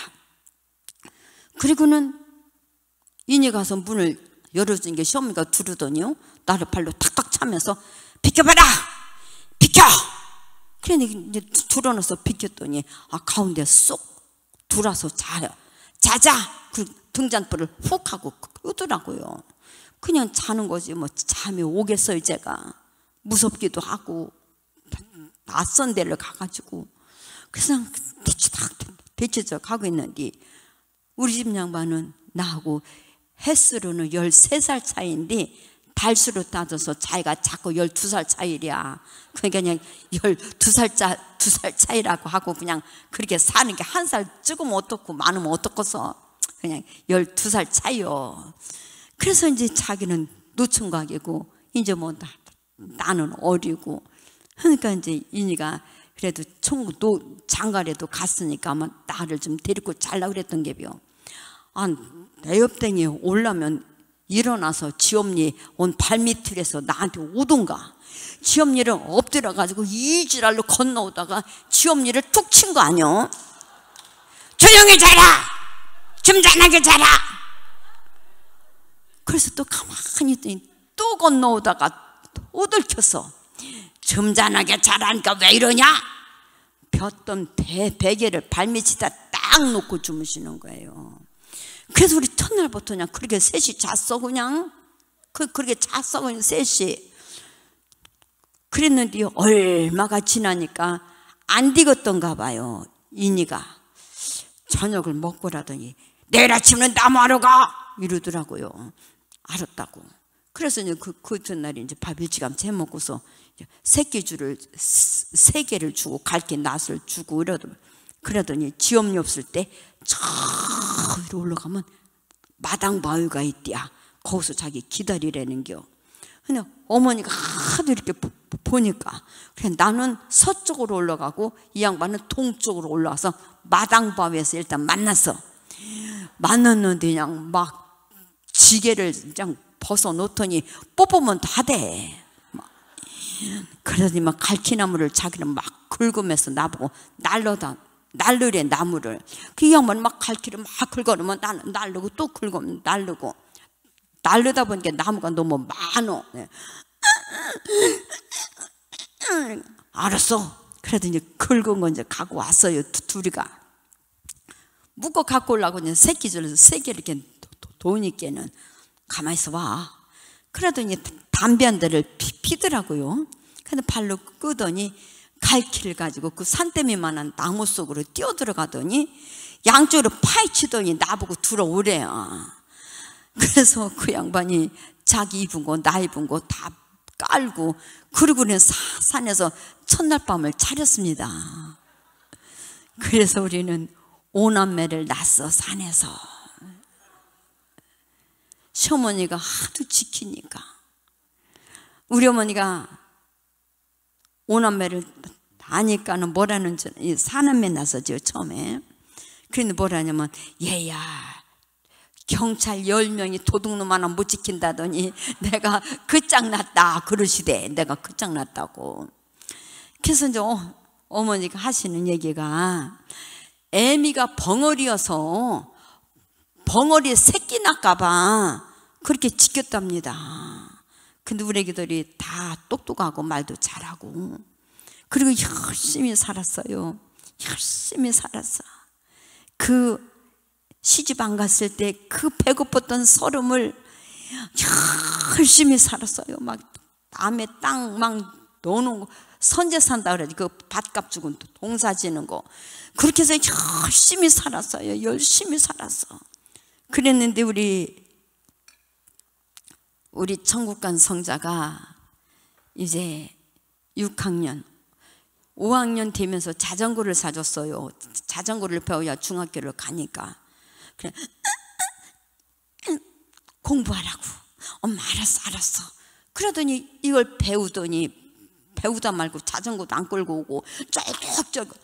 그리고는 인이 가서 문을 열어준 게 시어머니가 두르더니요 나를 발로 탁탁 차면서 비켜봐라! 비켜! 그래 이제 둘러넣어서 비켰더니 아 가운데 쏙 들어와서 자요. 자자! 그 등잔불을 훅 하고 끄더라고요. 그냥 자는 거지 뭐 잠이 오겠어요. 제가 무섭기도 하고 낯선 데를 가가지고 그래서 대치탁 대치져 가고 있는데 우리 집 양반은 나하고 햇수로는 열세 살 차이인데 달수로 따져서 자기가 자꾸 열두 살 차이랴. 그러니까 그냥 열두 살짜 두 살 차이라고 하고 그냥 그렇게 사는 게 한 살 찍으면 어떻고 많으면 어떻고서 그냥 열두 살 차이요. 그래서 이제 자기는 노총각이고 이제 뭐 나, 나는 어리고 그러니까 이제 인이가 그래도 총 노 장가래도 갔으니까 아마 나를 좀 데리고 잘라 그랬던 게요. 아, 내 옆댕이 올라면 일어나서 지엄니 온 발밑을에서 나한테 오던가, 지엄니를 엎드려가지고 이지랄로 건너오다가 지엄니를 툭 친 거 아니요? 조용히 자라! 점잖하게 자라! 그래서 또 가만히 있더니 또 건너오다가 또 들켰어. 점잖하게 자라니까 왜 이러냐? 폈던 배, 베개를 발밑에다 딱 놓고 주무시는 거예요. 그래서 우리 첫날부터 그냥 그렇게 셋이 잤어. 그냥 그, 그렇게 잤어. 그냥 셋이. 그랬는데 얼마가 지나니까 안 되겠던가 봐요. 이니가 저녁을 먹고라더니 내일 아침은 나무하러 가! 이러더라고요. 알았다고. 그래서 이제 그, 그 전날에 이제 밥 일찌감 재 먹고서 새끼줄을 세 개를 주고 갈게 낫을 주고 이러더니, 그러더니 지엄니 없을 때 저 위로 올라가면 마당 바위가 있디야. 거기서 자기 기다리라는겨. 근데 어머니가 하도 이렇게 보, 보니까 그냥 나는 서쪽으로 올라가고 이 양반은 동쪽으로 올라와서 마당 바위에서 일단 만났어. 만났는데 그냥 막 지게를 그냥 벗어 놓더니 뽑으면 다 돼. 그러더니 막 갈퀴나무를 자기는 막 긁으면서 나보고 날려다 날르래 나무를. 그 양반 막 갈퀴를 막 긁어놓으면 나는 날르고 또 긁으면 날르고 날르다 보니까 나무가 너무 많어. 알았어. 그러더니 긁은 거 이제 갖고 왔어요. 둘이가 묶어 갖고 오려고 이제 새끼줄에서 세 개 이렇게 도니께는 가만히 있어 봐. 그러더니 담배 한 대를 피더라고요. 근데 발로 끄더니 갈퀴를 가지고 그 산더미만한 나무 속으로 뛰어 들어가더니 양쪽으로 파헤치더니 나보고 들어오래요. 그래서 그 양반이 자기 입은 거 나 입은 거 다 깔고 그러고는 산에서 첫날 밤을 차렸습니다. 그래서 우리는 오남매를 낳았어. 산에서 시어머니가 하도 지키니까. 우리 어머니가 오남매를 아니까는 뭐라는 줄, 사남매 낳았었죠 처음에. 그런데 뭐라냐면 얘야 경찰 열 명이 도둑놈 하나 못 지킨다더니 내가 그짝 났다 그러시대. 내가 그짝 났다고. 그래서 이제 어, 어머니가 하시는 얘기가 애미가 벙어리여서 벙어리 새끼 낳을까봐 그렇게 지켰답니다. 근데 우리 애기들이 다 똑똑하고 말도 잘하고 그리고 열심히 살았어요. 열심히 살았어. 그 시집 안 갔을 때 그 배고팠던 서름을 열심히 살았어요. 막 남의 땅 막 넣어놓은 거 선제 산다 그래야지. 그 밭값 주고 동사 지는 거 그렇게 해서 열심히 살았어요. 열심히 살았어. 그랬는데 우리 우리 천국간 성자가 이제 육 학년 오 학년 되면서 자전거를 사줬어요. 자전거를 배워야 중학교를 가니까. 그래 공부하라고. 엄마 알았어 알았어. 그러더니 이걸 배우더니 배우다 말고 자전거도 안 끌고 오고 쫄쫄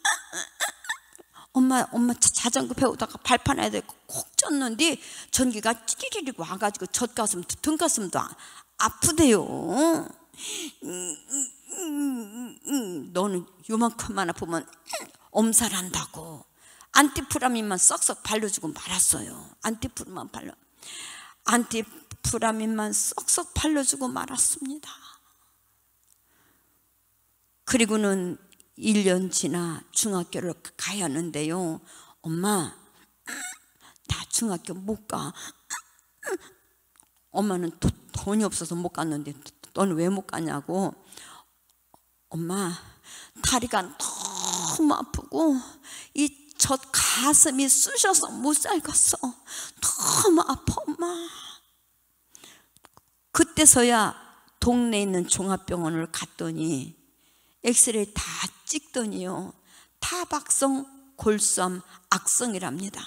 엄마 엄마 자전거 배우다가 발판에 대고 콕 쪘는데 전기가 찌리리리 와가지고 젖가슴 등가슴도 아프대요. 음, 음, 음, 너는 요만큼만 아프면 엄살한다고 안티프라민만 썩썩 발라주고 말았어요. 안티프라민만 발라 안티프라민만 썩썩 발라주고 말았습니다. 그리고는 일 년 지나 중학교를 가야 하는데요. 엄마 나 중학교 못 가. 엄마는 도, 돈이 없어서 못 갔는데 너는 왜 못 가냐고. 엄마 다리가 너무 아프고 이 젖 가슴이 쑤셔서 못 살겠어. 너무 아파 엄마. 그때서야 동네에 있는 종합병원을 갔더니 엑스레이 다 찍더니요 타박성, 골수암, 악성이랍니다.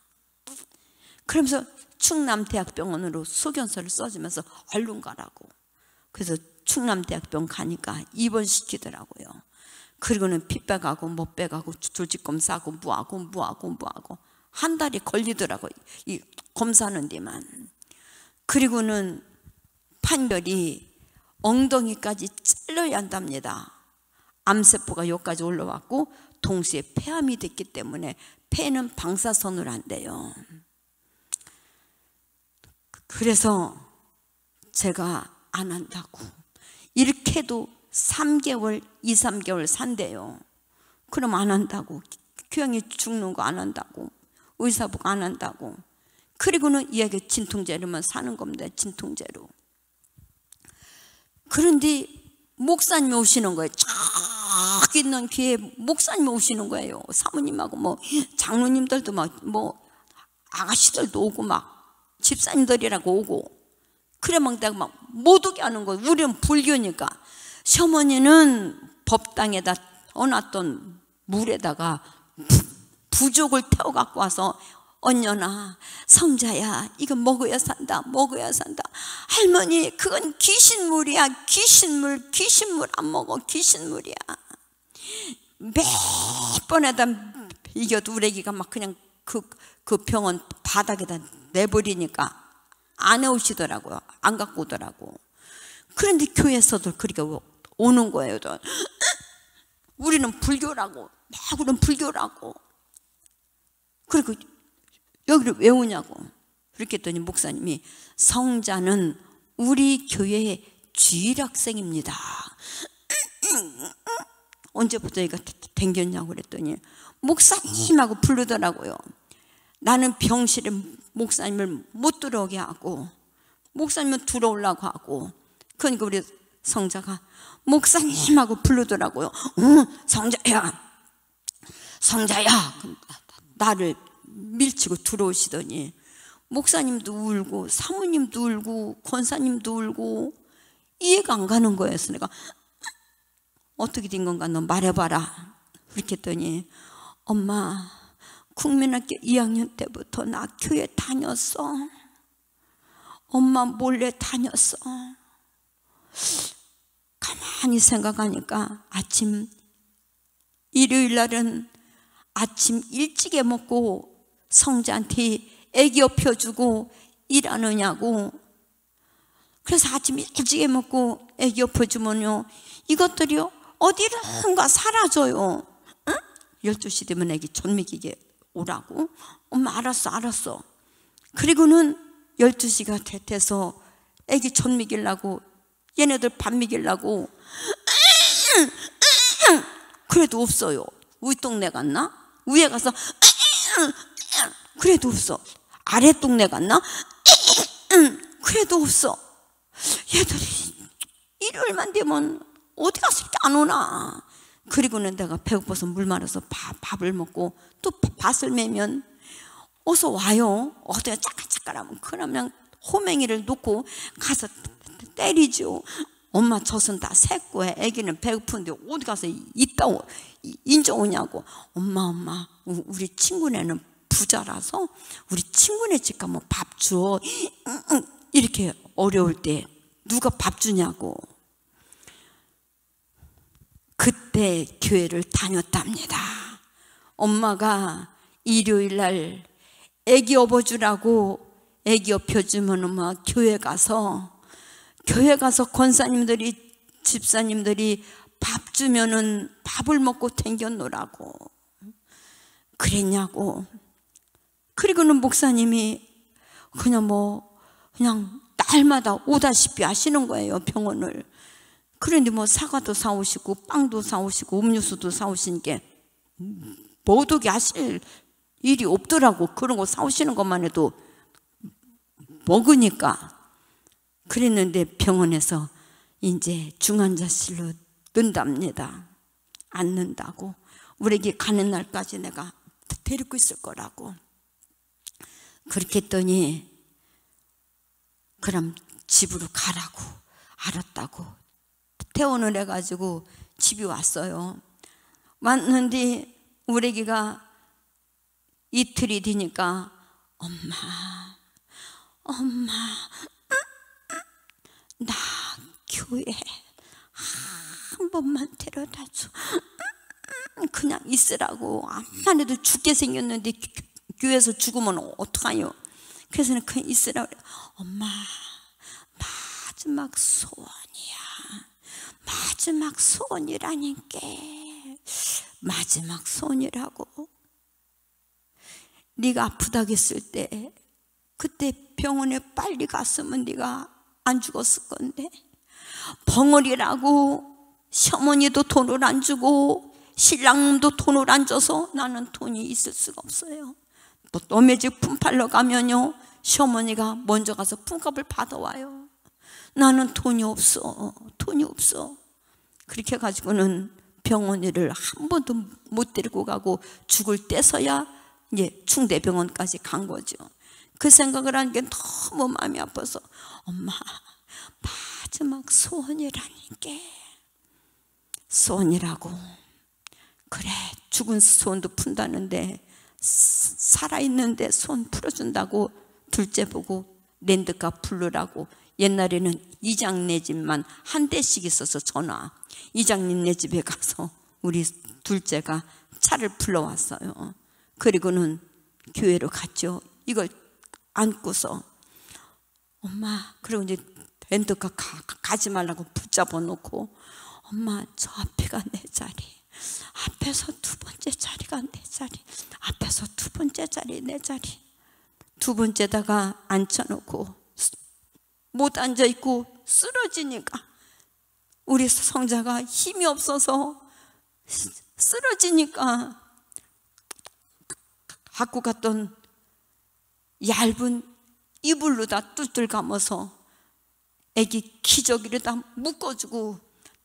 그러면서 충남대학병원으로 소견서를 써주면서 얼른 가라고. 그래서 충남대학병원 가니까 입원시키더라고요. 그리고는 피 빼가고 못 빼가고 조직검 싸고 뭐하고 뭐하고 뭐하고 한 달이 걸리더라고요. 이 검사하는 데만. 그리고는 판별이 엉덩이까지 찔러야 한답니다. 암세포가 여기까지 올라왔고 동시에 폐암이 됐기 때문에 폐는 방사선으로 한대요. 그래서 제가 안 한다고. 이렇게 해도 삼 개월, 이, 삼 개월 산대요. 그럼 안 한다고. 규영이 죽는 거 안 한다고. 의사보고 안 한다고. 그리고는 이야기 진통제로만 사는 겁니다. 진통제로. 그런데 목사님이 오시는 거예요. 쫙 있는 귀에 목사님이 오시는 거예요. 사모님하고 뭐 장로님들도 막 뭐 아가씨들도 오고 막 집사님들이라고 오고. 그래 막 내가 막 못 오게 하는 거예요. 우리는 불교니까. 시어머니는 법당에다 떠놨던 물에다가 부족을 태워 갖고 와서 언녀나 성자야 이거 먹어야 산다 먹어야 산다. 할머니 그건 귀신물이야 귀신물 귀신물 안 먹어 귀신물이야. 몇 번에다 이겨도 우리 애기가 막 그냥 그, 그 병원 바닥에다 내버리니까 안 해오시더라고요. 안 갖고 오더라고. 그런데 교회에서도 그렇게 오는 거예요. 우리는 불교라고 막 우리는 불교라고. 그리고 여기를 왜 오냐고. 그렇게 했더니 목사님이 성자는 우리 교회의 주일학생입니다. 언제부터 얘가 댕겼냐고 그랬더니 목사님하고 부르더라고요. 나는 병실에 목사님을 못 들어오게 하고 목사님은 들어오려고 하고. 그러니까 우리 성자가 목사님하고 부르더라고요. 응, 성자야 성자야 나를 밀치고 들어오시더니 목사님도 울고 사모님도 울고 권사님도 울고 이해가 안 가는 거였어. 내가 어떻게 된 건가 너 말해봐라. 그렇게 했더니 엄마 국민학교 이 학년 때부터 나 교회 다녔어. 엄마 몰래 다녔어. 가만히 생각하니까 아침 일요일 날은 아침 일찍에 먹고 성자한테 애기 업혀주고 일하느냐고. 그래서 아침 일찍에 먹고 애기 업혀주면요 이것들이요 어디론가 사라져요. 응? 열두 시 되면 애기 젖 먹이게 오라고. 엄마 알았어 알았어. 그리고는 열두 시가 돼서 애기 젖 먹이려고 얘네들 밥 먹이려고 그래도 없어요. 우리 동네 갔나? 위에 가서 그래도 없어. 아래 동네 갔나? 그래도 없어. 얘들이 일요일만 되면 어디 가서 이렇게 안 오나. 그리고는 내가 배고파서 물 말아서 밥, 밥을 먹고 또 밭을 매면 어서 와요. 어디가 짜깔짜깔하면 그러면 호맹이를 놓고 가서 때리죠. 엄마 젖은 다 샜고 애기는 배고픈데 어디 가서 있다 인정 오냐고. 엄마 엄마 우리 친구네는 부자라서 우리 친구네 집 가면 밥 줘. 이렇게 어려울 때 누가 밥 주냐고. 그때 교회를 다녔답니다. 엄마가 일요일 날 애기 업어주라고 애기 업혀주면 엄마 교회 가서 교회 가서 권사님들이 집사님들이 밥 주면은 밥을 먹고 댕겨놓으라고 그랬냐고. 그리고는 목사님이 그냥 뭐 그냥 날마다 오다시피 하시는 거예요 병원을. 그런데 뭐 사과도 사오시고 빵도 사오시고 음료수도 사오신 게 못 오게 하실 일이 없더라고. 그런 거 사오시는 것만 해도 먹으니까. 그랬는데 병원에서 이제 중환자실로 넣는답니다. 안 넣는다고. 우리에게 가는 날까지 내가 데리고 있을 거라고. 그렇게 했더니 그럼 집으로 가라고. 알았다고 퇴원을 해가지고 집이 왔어요. 왔는데 우리 애기가 이틀이 되니까 엄마 엄마 나 교회 한 번만 데려다줘. 그냥 있으라고. 암만 해도 죽게 생겼는데 교회에서 죽으면 어떡하요. 그래서 그 있으라고 그래. 엄마, 마지막 소원이야. 마지막 소원이라니까. 마지막 소원이라고. 네가 아프다고 했을 때 그때 병원에 빨리 갔으면 네가 안 죽었을 건데, 벙어리라고 시어머니도 돈을 안 주고 신랑도 돈을 안 줘서 나는 돈이 있을 수가 없어요. 또 너네 집 품팔러 가면요, 시어머니가 먼저 가서 품값을 받아와요. 나는 돈이 없어, 돈이 없어. 그렇게 해가지고는 병원을 한 번도 못 데리고 가고 죽을 때서야 이제 충대병원까지 간 거죠. 그 생각을 하는 게 너무 마음이 아파서 엄마, 마지막 소원이라니까. 소원이라고. 그래, 죽은 소원도 푼다는데 살아있는데 소원 풀어준다고 둘째 보고 렌트카 부르라고. 옛날에는 이장네 집만 한 대씩 있어서 전화, 이장님네 집에 가서 우리 둘째가 차를 불러왔어요. 그리고는 교회로 갔죠. 이걸 안고서 엄마, 그리고 이제 렌트카 가, 가지 말라고 붙잡아 놓고 엄마, 저 앞에가 내 자리, 앞에서 두 번째 자리가 내 자리, 앞에서 두 번째 자리 내 자리. 두 번째다가 앉혀놓고 못 앉아있고 쓰러지니까 우리 성자가 힘이 없어서 쓰러지니까 갖고 갔던 얇은 이불로 다 뚫뚫 감아서 애기 기저귀를 다 묶어주고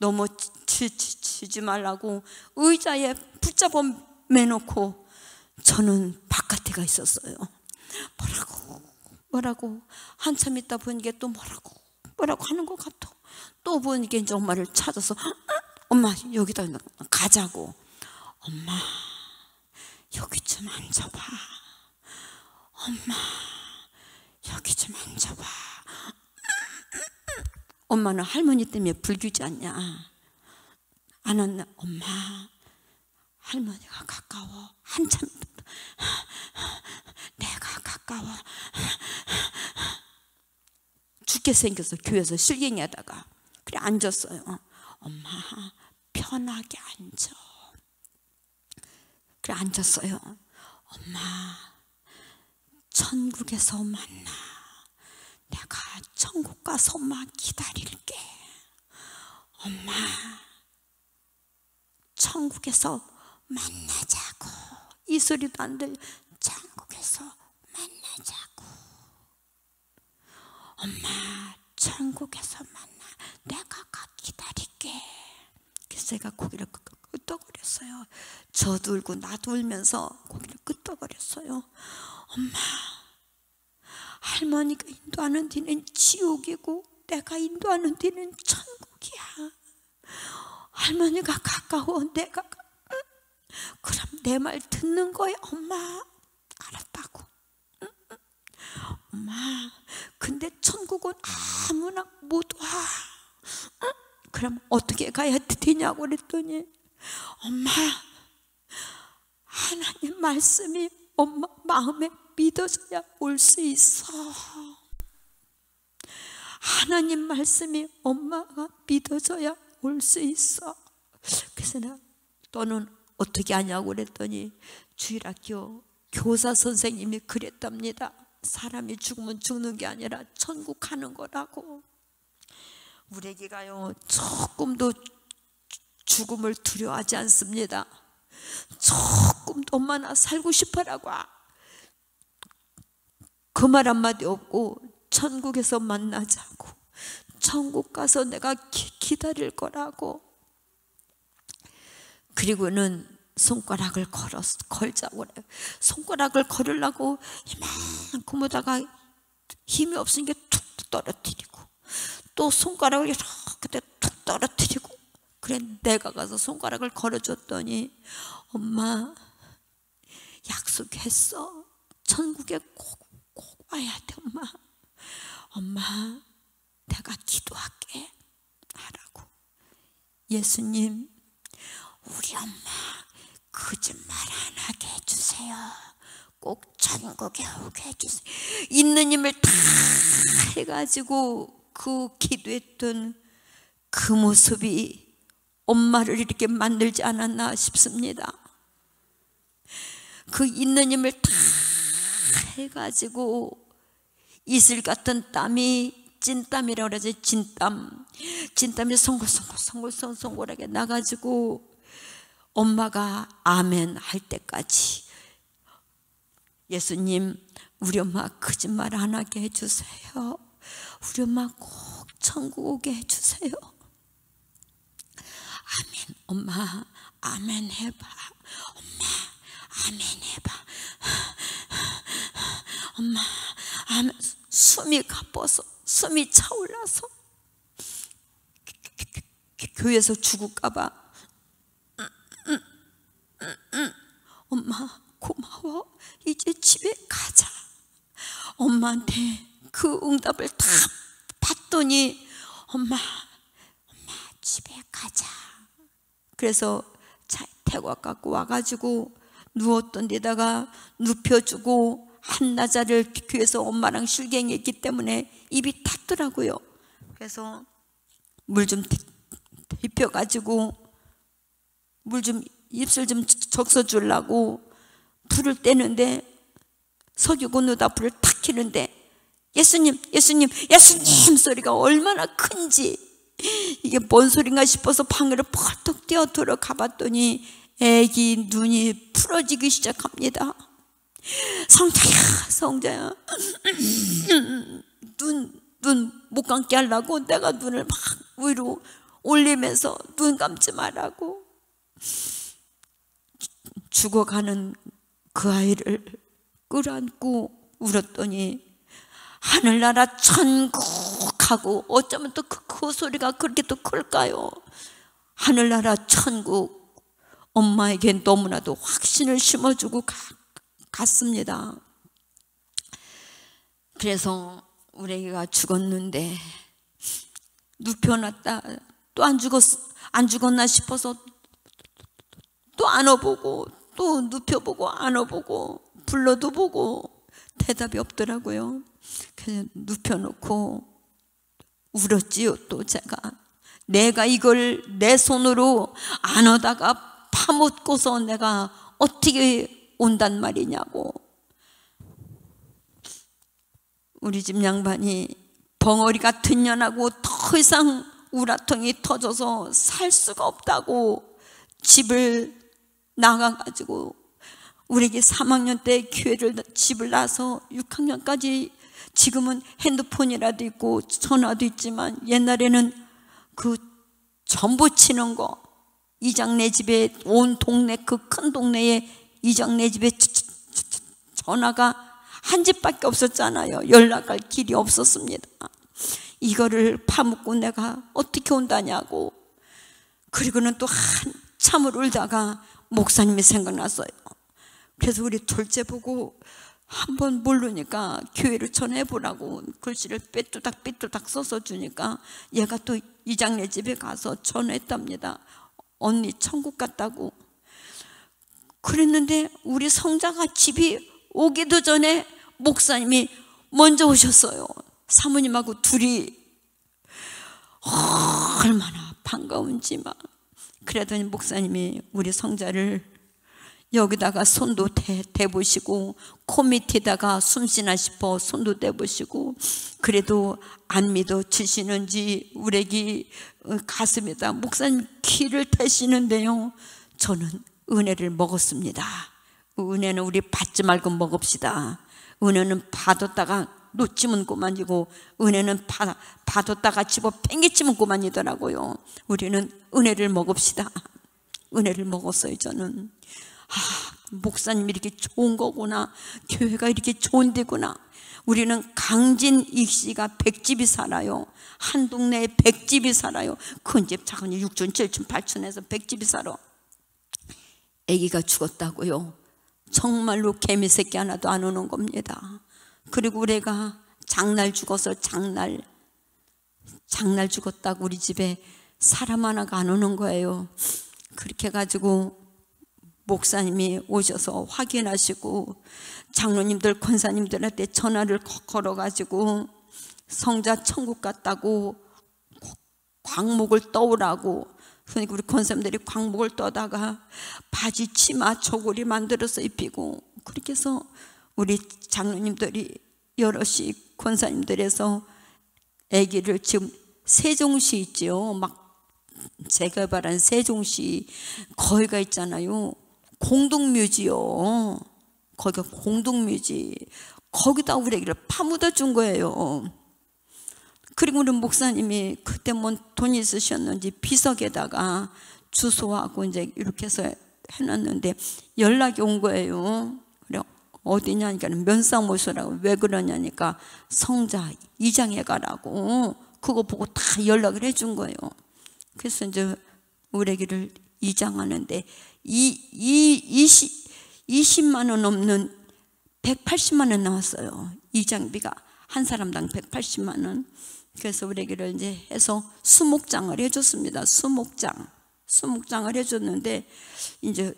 넘어지지 말라고 의자에 붙잡아 매놓고 저는 바깥에 가 있었어요. 뭐라고 뭐라고 한참 있다 보니까 또 뭐라고 뭐라고 하는 것 같아. 또 보니까 이제 엄마를 찾아서 엄마 여기다 가자고. 엄마 여기 좀 앉아봐. 엄마 여기 좀 앉아봐. 엄마는 할머니 때문에 불규지 않냐. 안 왔나? 엄마 할머니가 가까워. 한참 내가 가까워. 죽게 생겨서 교회에서 실갱이 하다가 그래 앉았어요. 엄마 편하게 앉아. 그래 앉았어요. 엄마 천국에서 만나. 내가 천국 가서 엄마 기다릴게. 엄마 천국에서 만나자고. 이 소리도 안 들려. 천국에서 만나자고. 엄마 천국에서 만나. 내가 가 기다릴게. 그래서 제가 고개를 끄덕거렸어요. 저도 울고 나도 울면서 고개를 끄덕거렸어요. 엄마 할머니가 인도하는 데는 지옥이고 내가 인도하는 데는 천국이야. 할머니가 가까워. 내가 가... 응? 그럼 내 말 듣는 거야. 엄마 알았다고. 응? 응? 엄마 근데 천국은 아무나 못 와. 응? 그럼 어떻게 가야 되냐고 그랬더니 엄마 하나님 말씀이 엄마 마음에 믿어져야 올 수 있어. 하나님 말씀이 엄마가 믿어져야 올 수 있어. 그래서 내가 너는 어떻게 하냐고 그랬더니 주일학교 교사 선생님이 그랬답니다. 사람이 죽으면 죽는 게 아니라 천국 가는 거라고. 우리 애기가요 조금도 죽음을 두려워하지 않습니다. 조금도 엄마 나 살고 싶어라고 그 말 한마디 없고 천국에서 만나자고. 천국 가서 내가 기, 기다릴 거라고. 그리고는 손가락을 걸었, 걸자고 그래요. 손가락을 걸으려고 이만큼 하다가 힘이 없으니까 툭 떨어뜨리고 또 손가락을 이렇게 툭 떨어뜨리고. 그래 내가 가서 손가락을 걸어줬더니 엄마 약속했어. 천국에 꼭, 꼭 와야 돼 엄마. 엄마 내가 기도할게 하라고. 예수님 우리 엄마 거짓말 안 하게 해주세요. 꼭 천국에 오게 해주세요. 있는 힘을 다 해가지고 그 기도했던 그 모습이 엄마를 이렇게 만들지 않았나 싶습니다. 그 있는 힘을 다 해가지고 이슬 같은 땀이 찐땀이라고 그러지. 진땀 진땀이 송골송골송골송골하게 나가지고 엄마가 아멘 할 때까지 예수님 우리 엄마 거짓말 안 하게 해주세요. 우리 엄마 꼭 천국 오게 해주세요. 아멘. 엄마 아멘 해봐. 엄마 아멘 해봐. 엄마 아멘. 숨이 가빠서 숨이 차올라서 교회에서 죽을까 봐 엄마 고마워. 이제 집에 가자. 엄마한테 그 응답을 다 받더니 엄마 엄마 집에 가자. 그래서 차 태워 갖고 와가지고 누웠던 데다가 눕혀주고 한나자를 교회에서 엄마랑 실갱했기 때문에 입이 탔더라고요. 그래서 물 좀 데펴가지고 물 좀 입술 좀 적셔 주려고 불을 떼는데 석유고 누다 불을 탁 켜는데 예수님 예수님 예수님 소리가 얼마나 큰지 이게 뭔 소린가 싶어서 방으로 펄떡 뛰어 들어가 봤더니 애기 눈이 풀어지기 시작합니다. 성자야 성자야 눈, 눈 못 감게 하려고 내가 눈을 막 위로 올리면서 눈 감지 말라고 죽어가는 그 아이를 끌어안고 울었더니 하늘나라 천국하고 어쩌면 또 그 그 소리가 그렇게 또 클까요? 하늘나라 천국 엄마에게 너무나도 확신을 심어주고 가, 갔습니다. 그래서 우리 애기가 죽었는데 눕혀놨다 또 안 죽었 안 죽었나 싶어서 또 안아보고 또 눕혀보고 안아보고 불러도 보고 대답이 없더라고요. 그래서 눕혀놓고 울었지요. 또 제가 내가 이걸 내 손으로 안아다가 파묻고서 내가 어떻게 온단 말이냐고. 우리 집 양반이 벙어리 같은 년하고 더 이상 우라통이 터져서 살 수가 없다고 집을 나가가지고 우리 애기 삼 학년 때 교회를 집을 나서 육 학년까지 지금은 핸드폰이라도 있고 전화도 있지만 옛날에는 그 전부 치는 거 이장네 집에 온 동네 그 큰 동네에 이장네 집에 전화가 한 집밖에 없었잖아요. 연락할 길이 없었습니다. 이거를 파묻고 내가 어떻게 온다냐고. 그리고는 또 한참을 울다가 목사님이 생각났어요. 그래서 우리 둘째 보고 한번 모르니까 교회를 전해보라고 글씨를 삐뚤닥 삐뚤닥 써서 주니까 얘가 또 이장네 집에 가서 전했답니다. 언니 천국 갔다고. 그랬는데 우리 성자가 집이 오기도 전에 목사님이 먼저 오셨어요. 사모님하고 둘이 얼마나 반가운지 막. 그러더니 목사님이 우리 성자를 여기다가 손도 대, 대보시고 코 밑에다가 숨쉬나 싶어 손도 대보시고 그래도 안 믿어 주시는지 우리 애기 가슴에다 목사님 키를 대시는데요. 저는 은혜를 먹었습니다. 은혜는 우리 받지 말고 먹읍시다. 은혜는 받았다가 놓치면 그만이고 은혜는 받, 받았다가 집어 팽개치면 그만이더라고요. 우리는 은혜를 먹읍시다. 은혜를 먹었어요. 저는 아, 목사님이 이렇게 좋은 거구나. 교회가 이렇게 좋은 데구나. 우리는 강진 익씨가 백집이 살아요. 한 동네에 백집이 살아요. 큰 집 작은 집 육촌 칠촌 팔촌에서 백집이 살아. 아기가 죽었다고요. 정말로 개미 새끼 하나도 안 오는 겁니다. 그리고 우리가 장날 죽어서 장날 장날 죽었다고 우리 집에 사람 하나가 안 오는 거예요. 그렇게 해가지고 목사님이 오셔서 확인하시고 장로님들 권사님들한테 전화를 걸어가지고 성자 천국 갔다고 광목을 떠오라고. 그러니까 우리 권사님들이 광목을 떠다가 바지 치마 저고리 만들어서 입히고, 그렇게 해서 우리 장로님들이 여럿이 권사님들에서 아기를, 지금 세종시 있지요, 막 재개발한 세종시 거기가 있잖아요, 공동묘지요. 거기가 공동묘지, 거기다 우리 아기를 파묻어 준 거예요. 그리고 우리 목사님이 그때 뭐 돈이 있으셨는지 비석에다가 주소하고 이제 이렇게 해서 해놨는데 연락이 온 거예요. 그래, 어디냐니까 면사무소라고. 왜 그러냐니까 성자 이장해 가라고. 그거 보고 다 연락을 해준 거예요. 그래서 이제 우리 아기를 이장하는데 이, 이 이십, 이십만 원 넘는 백팔십만 원 나왔어요. 이장비가 한 사람당 백팔십만 원. 그래서 우리 아기를 이제 해서 수목장을 해줬습니다. 수목장, 수목장을 해줬는데 이제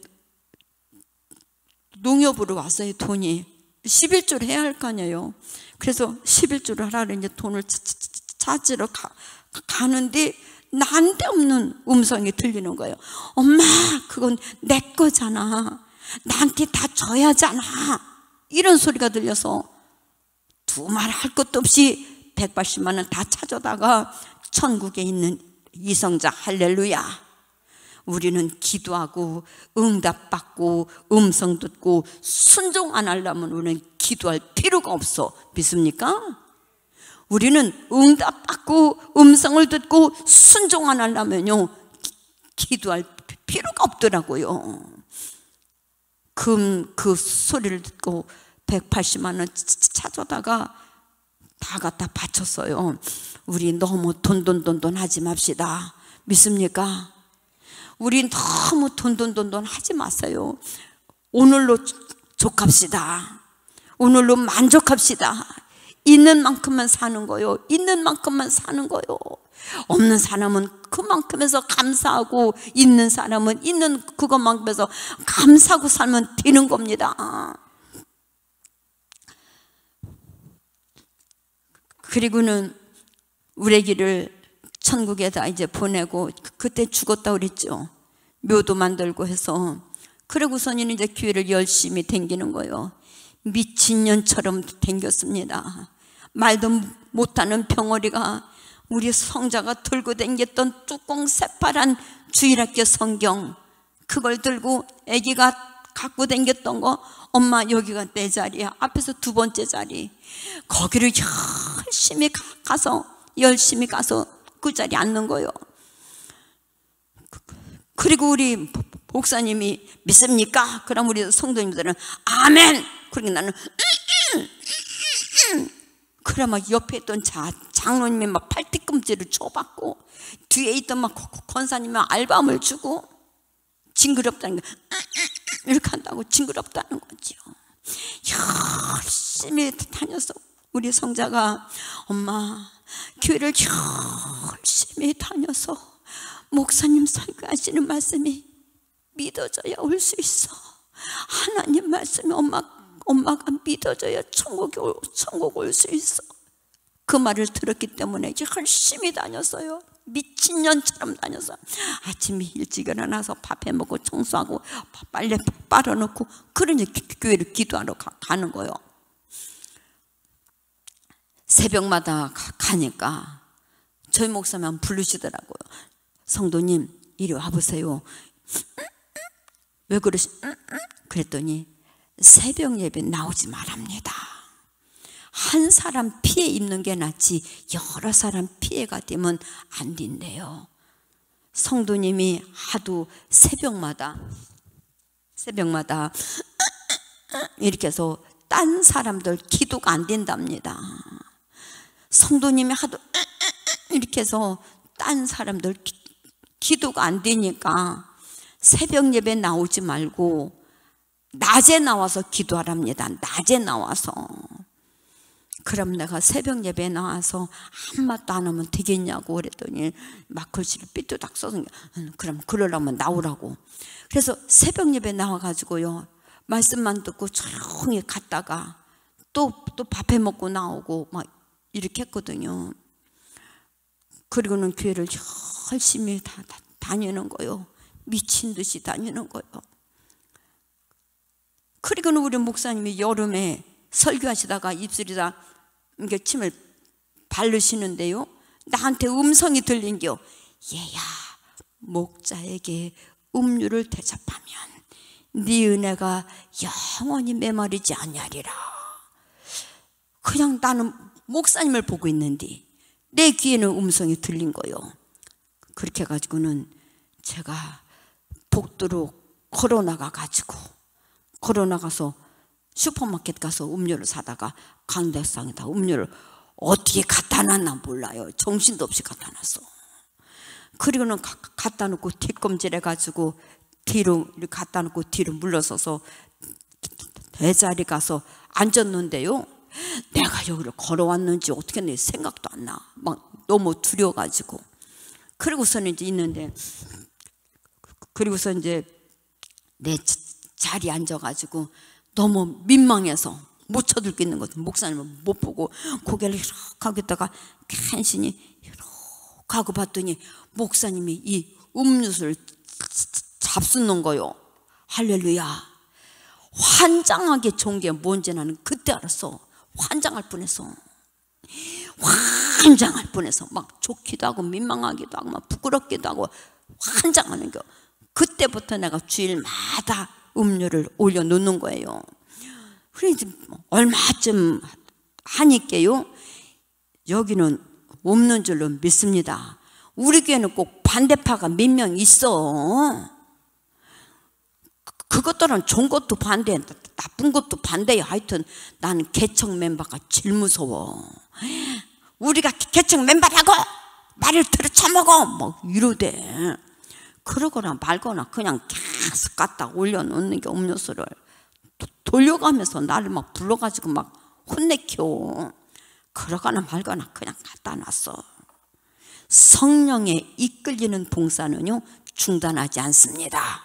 농협으로 왔어요. 돈이 십일조를 해야 할 거 아니에요. 그래서 십일조를 하라고 이제 돈을 찾으러 가, 가는데 난데없는 음성이 들리는 거예요. 엄마, 그건 내 거잖아. 나한테 다 줘야잖아. 이런 소리가 들려서 두 말 할 것도 없이 백팔십만 원 다 찾아다가 천국에 있는 이성자 할렐루야. 우리는 기도하고 응답받고 음성 듣고 순종 안 하려면 우리는 기도할 필요가 없어. 믿습니까? 우리는 응답받고 음성을 듣고 순종 안 하려면요 기도할 필요가 없더라고요. 그, 그 소리를 듣고 백팔십만 원 찾아다가 다 갖다 바쳤어요. 우리 너무 돈돈돈돈 하지 맙시다. 믿습니까? 우리 너무 돈돈돈돈 하지 마세요. 오늘로 족합시다. 오늘로 만족합시다. 있는 만큼만 사는 거요. 있는 만큼만 사는 거요. 없는 사람은 그만큼에서 감사하고 있는 사람은 있는 그것만큼에서 감사하고 살면 되는 겁니다. 그리고는 우리 아기를 천국에다 이제 보내고 그때 죽었다 그랬죠. 묘도 만들고 해서. 그러고서는 이제 교회를 열심히 댕기는 거예요. 미친년처럼 댕겼습니다. 말도 못하는 병어리가 우리 성자가 들고 댕겼던 뚜껑 새파란 주일학교 성경, 그걸 들고 아기가 갖고 댕겼던 거, 엄마 여기가 내 자리야. 앞에서 두 번째 자리. 거기를 열심히 가서 열심히 가서 그 자리에 앉는 거예요. 그리고 우리 목사님이 믿습니까? 그럼 우리 성도님들은 아멘. 그러니까 나는 음, 음, 음. 그래 막 옆에 있던 자, 장로님이 막 팔뒤꿈치를 줘받고 뒤에 있던 막 권사님이 알밤을 주고 징그럽다는 거 이렇게 한다고 징그럽다는 거죠. 열심히 다녀서 우리 성자가 엄마 교회를 열심히 다녀서 목사님 설교하시는 말씀이 믿어져야 올 수 있어. 하나님 말씀이 엄마, 엄마가 믿어져야 천국에 올, 천국 올 수 있어. 그 말을 들었기 때문에 열심히 다녔어요. 미친년처럼 다녀서 아침에 일찍 일어나서 밥 해먹고 청소하고 빨래 빨아놓고 그러니 교회를 기도하러 가, 가는 거예요. 새벽마다 가, 가니까 저희 목사님 부르시더라고요. 성도님 이리 와보세요. 왜 그러시? 그랬더니 새벽 예배 나오지 말랍니다. 한 사람 피해 입는 게 낫지 여러 사람 피해가 되면 안 된대요. 성도님이 하도 새벽마다 새벽마다 이렇게 해서 딴 사람들 기도가 안 된답니다. 성도님이 하도 이렇게 해서 딴 사람들 기, 기도가 안 되니까 새벽 예배 나오지 말고 낮에 나와서 기도하랍니다. 낮에 나와서. 그럼 내가 새벽 예배에 나와서 한마디도 안 하면 되겠냐고 그랬더니 막 글씨를 삐뚤딱 써서 그럼 그러려면 나오라고. 그래서 새벽 예배에 나와가지고요, 말씀만 듣고 조용히 갔다가 또 또 밥해 먹고 나오고 막 이렇게 했거든요. 그리고는 교회를 열심히 다, 다 다니는 거요. 미친 듯이 다니는 거요. 그리고는 우리 목사님이 여름에 설교하시다가 입술이다 이렇게 침을 바르시는데요, 나한테 음성이 들린겨. 얘야, 목자에게 음료를 대접하면 네 은혜가 영원히 메마르지 않냐리라. 그냥 나는 목사님을 보고 있는데 내 귀에는 음성이 들린 거요. 그렇게 해가지고는 제가 복도로 걸어 나가가지고 걸어 나가서 슈퍼마켓 가서 음료를 사다가 강대상에다 음료를 어떻게 갖다 놨나 몰라요. 정신도 없이 갖다 놨어. 그리고는 가, 갖다 놓고 뒷검질 해가지고 뒤로 갖다 놓고 뒤로 물러서서 대자리 가서 앉았는데요, 내가 여기를 걸어왔는지 어떻게 내 생각도 안 나. 막 너무 두려워가지고. 그리고서는 이제 있는데, 그리고서 이제 내 자리에 앉아가지고 너무 민망해서 못 쳐들고 있는 거죠. 목사님을 못 보고 고개를 이렇게 하고 있다가 간신히 이렇게 하고 봤더니 목사님이 이 음료수를 잡수는 거요. 할렐루야. 환장하게 좋은 게 뭔지 나는 그때 알았어. 환장할 뻔했어. 환장할 뻔해서 막 좋기도 하고 민망하기도 하고 막 부끄럽기도 하고 환장하는 거. 그때부터 내가 주일마다 음료를 올려놓는 거예요. 그래서 얼마쯤 하니까요, 여기는 없는 줄로 믿습니다. 우리 교회는 꼭 반대파가 몇 명 있어. 그것들은 좋은 것도 반대, 나쁜 것도 반대야. 하여튼 나는 개척 멤버가 제일 무서워. 우리가 개척 멤버라고 말을 들어쳐먹어 뭐 이러대. 그러거나 말거나 그냥 계속 갖다 올려놓는 게 음료수를 돌려가면서 나를 막 불러가지고 막 혼내켜. 그러거나 말거나 그냥 갖다 놨어. 성령에 이끌리는 봉사는요 중단하지 않습니다.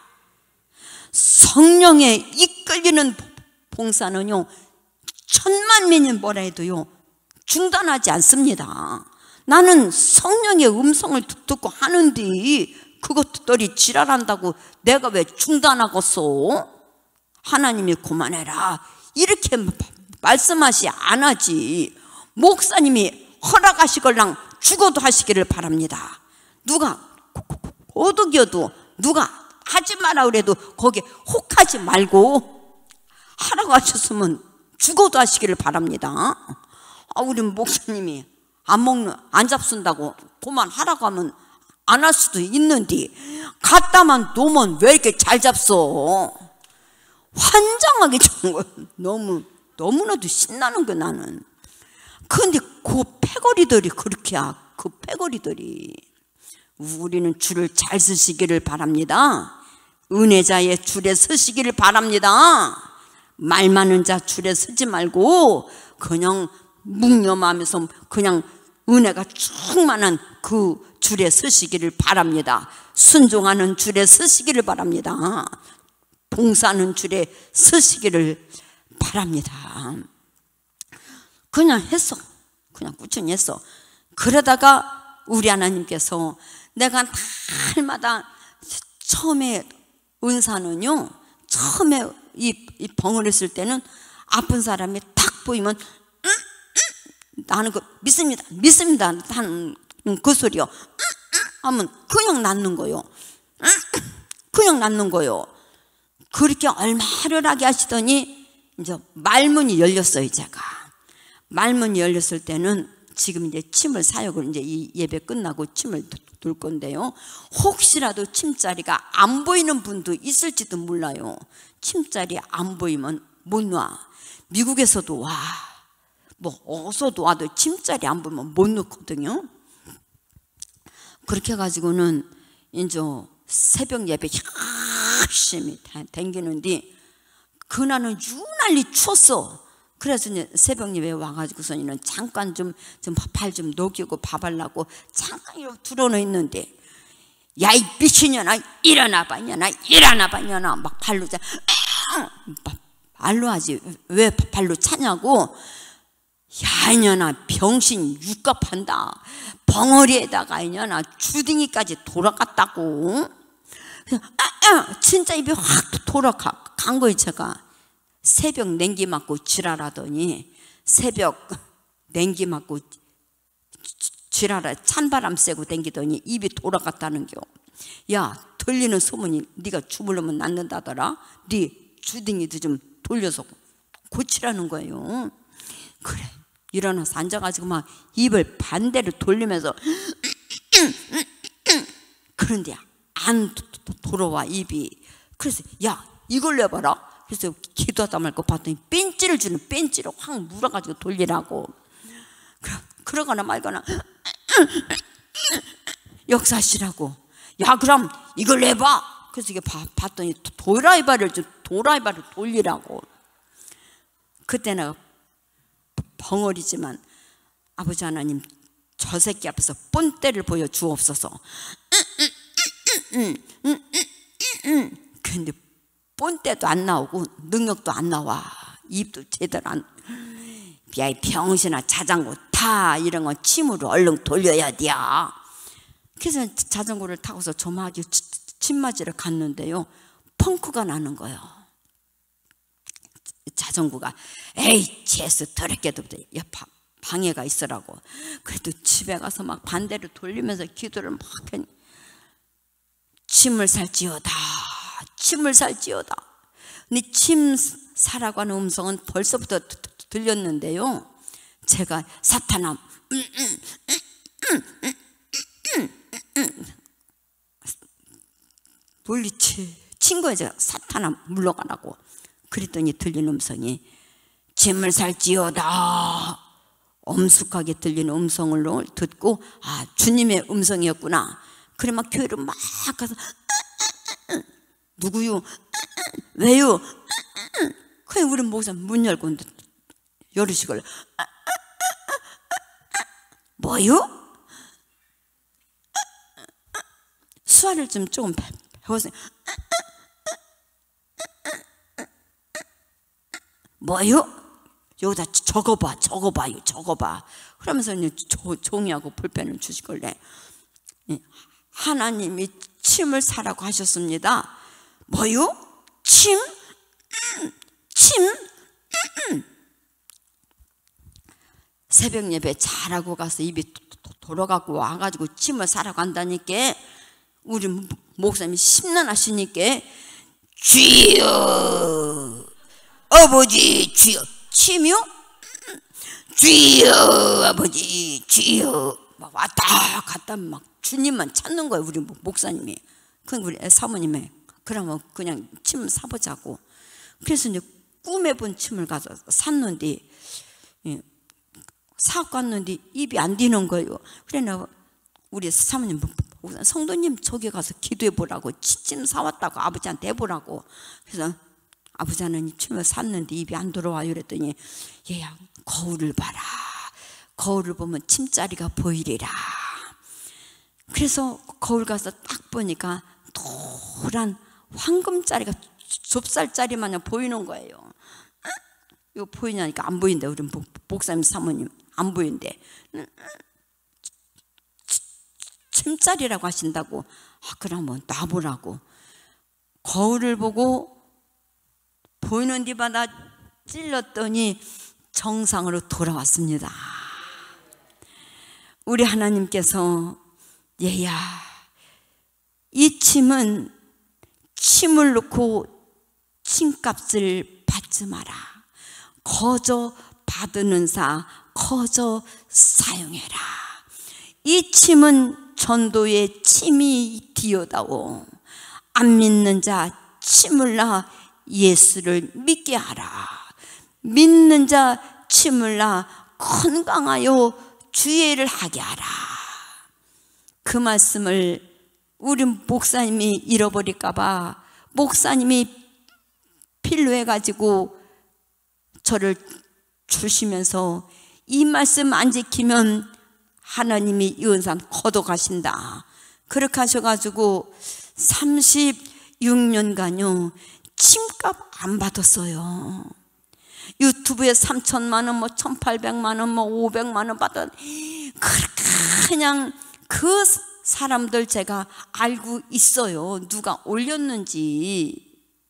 성령에 이끌리는 봉사는요 천만민이 뭐라 해도요 중단하지 않습니다. 나는 성령의 음성을 듣고 하는데 그것들이 지랄한다고 내가 왜 중단하겠어? 하나님이 그만해라 이렇게 말씀하시 안 하지. 목사님이 허락하시걸랑 죽어도 하시기를 바랍니다. 누가 오독이어도 누가 하지 마라 그래도 거기에 혹하지 말고 하라고 하셨으면 죽어도 하시기를 바랍니다. 아, 우리 목사님이 안 먹는 안 잡순다고 그만하라고 하면 안 할 수도 있는데 갖다만 놓으면 왜 이렇게 잘 잡숴? 환장하게 좋은 거. 너무 너무나도 신나는 거 나는. 근데 그 패거리들이 그렇게야. 그 패거리들이. 우리는 줄을 잘 쓰시기를 바랍니다. 은혜자의 줄에 서시기를 바랍니다. 말 많은 자 줄에 서지 말고 그냥 묵념하면서 그냥 은혜가 충만한 그 줄에 서시기를 바랍니다. 순종하는 줄에 서시기를 바랍니다. 봉사하는 줄에 서시기를 바랍니다. 그냥 했어. 그냥 꾸준히 했어. 그러다가 우리 하나님께서 내가 날마다 처음에 은사는요 처음에 이, 이 병을 했을 때는 아픈 사람이 탁 보이면 음, 음, 나는 그 믿습니다 믿습니다 하는 그 소리요. 음, 음, 하면 그냥 낫는 거요. 음, 그냥 낫는 거요. 그렇게 얼마를 하게 하시더니 이제 말문이 열렸어요. 제가 말문이 열렸을 때는 지금 이제 침을 사역을 이제 이 예배 끝나고 침을 돌 건데요. 혹시라도 침자리가 안 보이는 분도 있을지도 몰라요. 침자리 안 보이면 못 놔. 미국에서도 와. 뭐 어서도 와도 침자리 안 보이면 못 넣거든요. 그렇게 해가지고는 이제 새벽 예배 열심히 댕기는데 그날은 유난히 추웠어. 그래서 이제 새벽 예배 와가지고서는 잠깐 좀 좀 발 좀 녹이고 밥하려고 잠깐 이렇게 들어놓 있는데, 야 이 미친년아 일어나봐 이년아 일어나봐 이년아 막 발로 차. 발로 하지 왜 발로 차냐고. 야 이년아 병신 육갑한다. 벙어리에다가 이년아 주둥이까지 돌아갔다고. 아, 아, 진짜 입이 확 돌아가 간 거예요. 제가 새벽 냉기 맞고 지랄하더니, 새벽 냉기 맞고 지랄하 찬바람 쐬고 댕기더니 입이 돌아갔다는겨. 야 들리는 소문이 네가 주물르면 낫는다더라. 네 주둥이도 좀 돌려서 고치라는 거예요. 그래 일어나서 앉아가지고 막 입을 반대로 돌리면서 그런데 안 돌아와 입이. 그래서 야 이걸 내봐라. 그래서 기도하다 말고 봤더니 뺀찌를 주는, 뺀찌를 확 물어가지고 돌리라고. 그러거나 말거나 역사하시라고. 야 그럼 이걸 내봐. 그래서 이게 봤더니 도라이바를 도라이바를 돌리라고. 그때 내가 벙어리지만 아버지 하나님 저 새끼 앞에서 본때를 보여 주옵소서. 근데 본때도 안 나오고 능력도 안 나와. 입도 제대로 안. 야 이 병신아 자전거 타. 이런 건 침으로 얼른 돌려야 돼. 그래서 자전거를 타고서 조마하게 침 맞으러 갔는데요, 펑크가 나는 거예요. 자전거가. 에이 재수 더럽게도 옆 방해가 있으라고. 그래도 집에 가서 막 반대로 돌리면서 기도를 막 했니, 침을 살지어다 침을 살지어다. 근데 침 사라고 하는 음성은 벌써부터 들렸는데요, 제가 사탄아 음, 음, 음, 음, 음, 음, 음. 물리치 친 거예요. 제가 사탄아 물러가라고. 그랬더니 들리는 음성이 짐을 살지어다. 엄숙하게 들리는 음성을 듣고 아 주님의 음성이었구나. 그래 막 교회로 막 가서 누구요? 왜요? 그냥 우리 목사 문 열고 열으시길래 뭐요? 수화를 좀 조금 배웠어요. 뭐요? 여기다 적어봐, 적어봐요, 적어봐. 그러면서 이제 종이하고 볼펜을 주시길래 하나님이 침을 사라고 하셨습니다. 뭐요? 침? 침? 새벽 예배 잘하고 가서 입이 돌아가고 와가지고 침을 사라고 한다니까. 우리 목사님이 심란하시니까 주여 아버지 주여. 침이요? 주여 아버지 주여. 막 왔다 갔다 막 주님만 찾는 거예요 우리 목사님이. 그 우리 사모님이 그러면 그냥 침 사보자고. 그래서 이제 꿈에 본 침을 가서 샀는데 사갖고 왔는데 입이 안 디는 거예요. 그래 내가 우리 사모님 성도님 저기 가서 기도해 보라고, 침 사왔다고 아버지한테 해보라고. 그래서 아버지 하나님 침을 샀는데 입이 안 들어와요. 그랬더니 얘야 거울을 봐라. 거울을 보면 침자리가 보이리라. 그래서 거울 가서 딱 보니까 노란 황금자리가 좁쌀자리 마냥 보이는 거예요. 이거 보이냐니까 안 보인대. 우리 목사님 사모님 안 보인대. 침자리라고 하신다고. 아 그러면 놔보라고. 거울을 보고 보이는 데마다 찔렀더니 정상으로 돌아왔습니다. 우리 하나님께서 얘야 이 침은 침을 놓고 침값을 받지 마라. 거저 받는 사 거저 사용해라. 이 침은 전도의 침이 디어다오. 안 믿는 자 침을 나 예수를 믿게 하라. 믿는 자 침을 나 건강하여 주의를 하게 하라. 그 말씀을 우리 목사님이 잃어버릴까 봐 목사님이 필요해가지고 저를 주시면서 이 말씀 안 지키면 하나님이 이 은산 거둬가신다. 그렇게 하셔가지고 삼십육 년간요 침값 안 받았어요. 유튜브에 삼천만 원, 뭐 천팔백만 원, 뭐 오백만 원 받았. 그냥 그 사람들 제가 알고 있어요. 누가 올렸는지.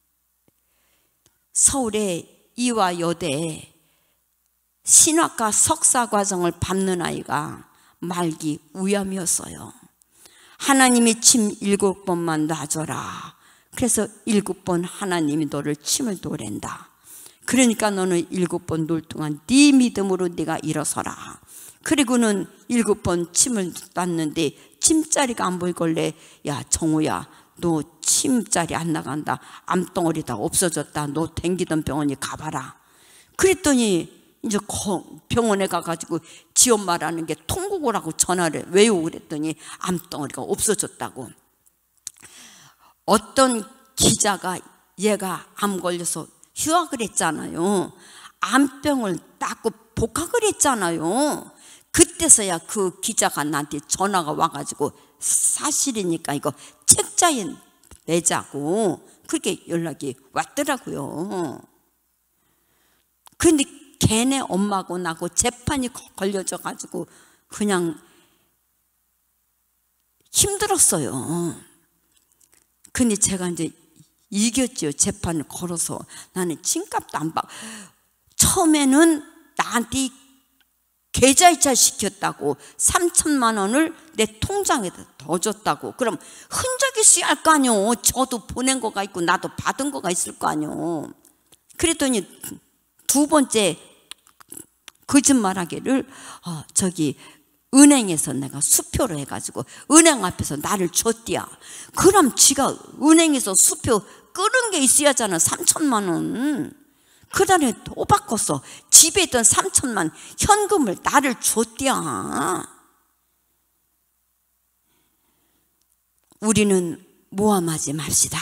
서울의 이화여대 신학과 석사 과정을 밟는 아이가 말기 우암이었어요. 하나님이 침 일곱 번만 놔줘라. 그래서 일곱 번 하나님이 너를 침을 놓으랜다. 그러니까 너는 일곱 번 놓을 동안 네 믿음으로 네가 일어서라. 그리고는 일곱 번 침을 놨는데 침자리가 안 보이걸래. 야 정우야, 너 침자리 안 나간다. 암덩어리 다 없어졌다. 너 댕기던 병원에 가봐라. 그랬더니 이제 병원에 가가지고 지 엄마라는 게 통곡을 전화를 왜요? 그랬더니 암덩어리가 없어졌다고. 어떤 기자가 얘가 암 걸려서 휴학을 했잖아요. 암병을 낫고 복학을 했잖아요. 그때서야 그 기자가 나한테 전화가 와가지고 사실이니까 이거 책자에 내자고 그렇게 연락이 왔더라고요. 그런데 걔네 엄마하고 나하고 재판이 걸려져 가지고 그냥 힘들었어요. 근데 제가 이제 이겼죠. 재판을 걸어서. 나는 침값도 안 받고. 처음에는 나한테 계좌이체 시켰다고 삼천만 원을 내 통장에다 더 줬다고. 그럼 흔적이 있어야 할 거 아니요. 저도 보낸 거가 있고 나도 받은 거가 있을 거 아니요. 그랬더니 두 번째 거짓말하기를 어, 저기 은행에서 내가 수표로 해가지고 은행 앞에서 나를 줬디야. 그럼 지가 은행에서 수표 끄는 게 있어야 하잖아. 삼천만 원. 그 달에 또 바꿨어. 집에 있던 삼천만 현금을 나를 줬디야. 우리는 모함하지 맙시다.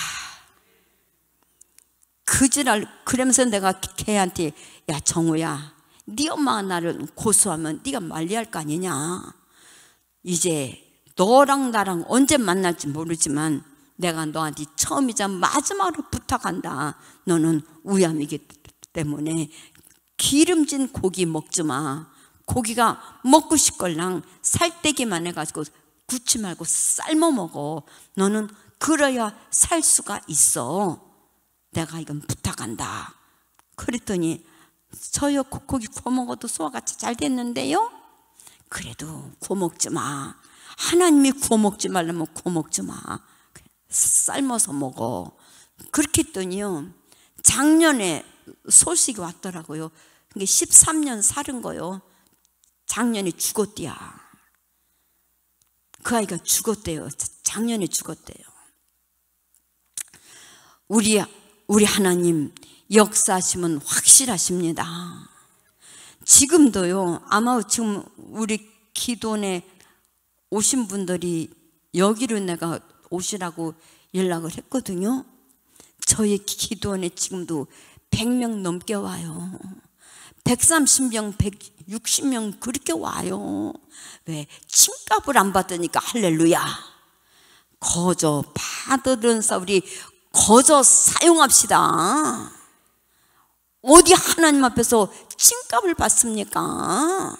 그지랄. 그러면서 내가 걔한테 야 정우야, 네 엄마가 나를 고소하면 네가 말리할 거 아니냐. 이제 너랑 나랑 언제 만날지 모르지만 내가 너한테 처음이자 마지막으로 부탁한다. 너는 우암이기 때문에 기름진 고기 먹지 마. 고기가 먹고 싶걸랑 살떼기만 해가지고 굽지 말고 삶아 먹어. 너는 그래야 살 수가 있어. 내가 이건 부탁한다. 그랬더니 저요 고기 구워 먹어도 소화가 잘 됐는데요. 그래도 구워 먹지 마. 하나님이 구워 먹지 말라면 구워 먹지 마. 삶아서 먹어. 그렇게 했더니요 작년에 소식이 왔더라고요. 그게 십삼 년 살은 거요. 작년에 죽었대야. 그 아이가 죽었대요. 작년에 죽었대요. 우리 우리 하나님 역사하심은 확실하십니다. 지금도요. 아마 지금 우리 기도원에 오신 분들이 여기로 내가 오시라고 연락을 했거든요. 저희 기도원에 지금도 백 명 넘게 와요. 백삼십 명, 백육십 명 그렇게 와요. 왜? 침값을 안 받으니까 할렐루야. 거저 받으는 우리 거저 사용합시다. 어디 하나님 앞에서 침값을 받습니까?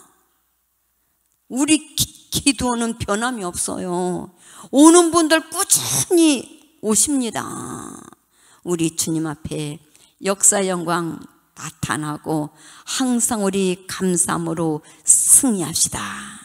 우리 기, 기도는 변함이 없어요. 오는 분들 꾸준히 오십니다. 우리 주님 앞에 역사 영광 나타나고 항상 우리 감사함으로 승리합시다.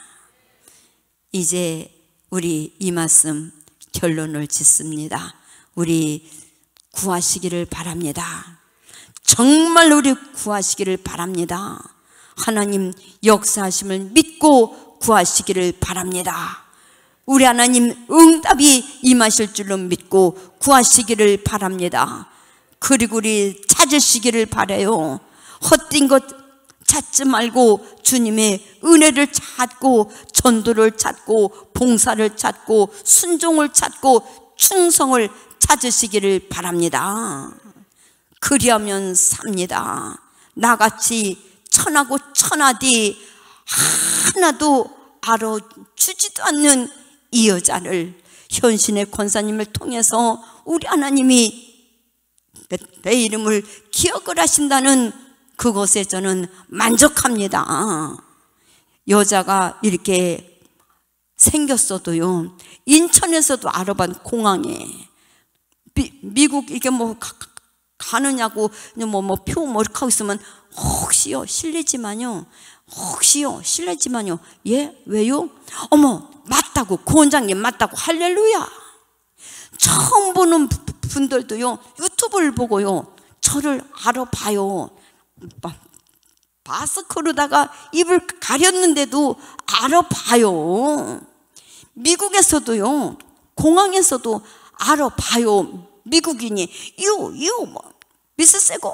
이제 우리 이 말씀 결론을 짓습니다. 우리 구하시기를 바랍니다. 정말 우리 구하시기를 바랍니다. 하나님 역사하심을 믿고 구하시기를 바랍니다. 우리 하나님 응답이 임하실 줄로 믿고 구하시기를 바랍니다. 그리고 우리 찾으시기를 바라요. 헛된 것 찾지 말고 주님의 은혜를 찾고 전도를 찾고 봉사를 찾고 순종을 찾고 충성을 찾으시기를 바랍니다. 그리하면 삽니다. 나같이 천하고 천하디 하나도 알아주지도 않는 이 여자를 현신의 권사님을 통해서 우리 하나님이 내, 내 이름을 기억을 하신다는 그것에 저는 만족합니다. 여자가 이렇게 생겼어도요, 인천에서도 알아본 공항에 미, 미국 이게 뭐 가, 가느냐고 뭐 뭐 표 뭐 이렇게 하고 있으면 혹시요 실례지만요 혹시요 실례지만요 예 왜요? 어머 맞다고, 고 원장님 맞다고, 할렐루야. 처음 보는 분들도요 유튜브를 보고요 저를 알아봐요. 마스크로다가 입을 가렸는데도 알아봐요. 미국에서도요 공항에서도 알아봐요. 미국인이 유, 유, 뭐 미스세고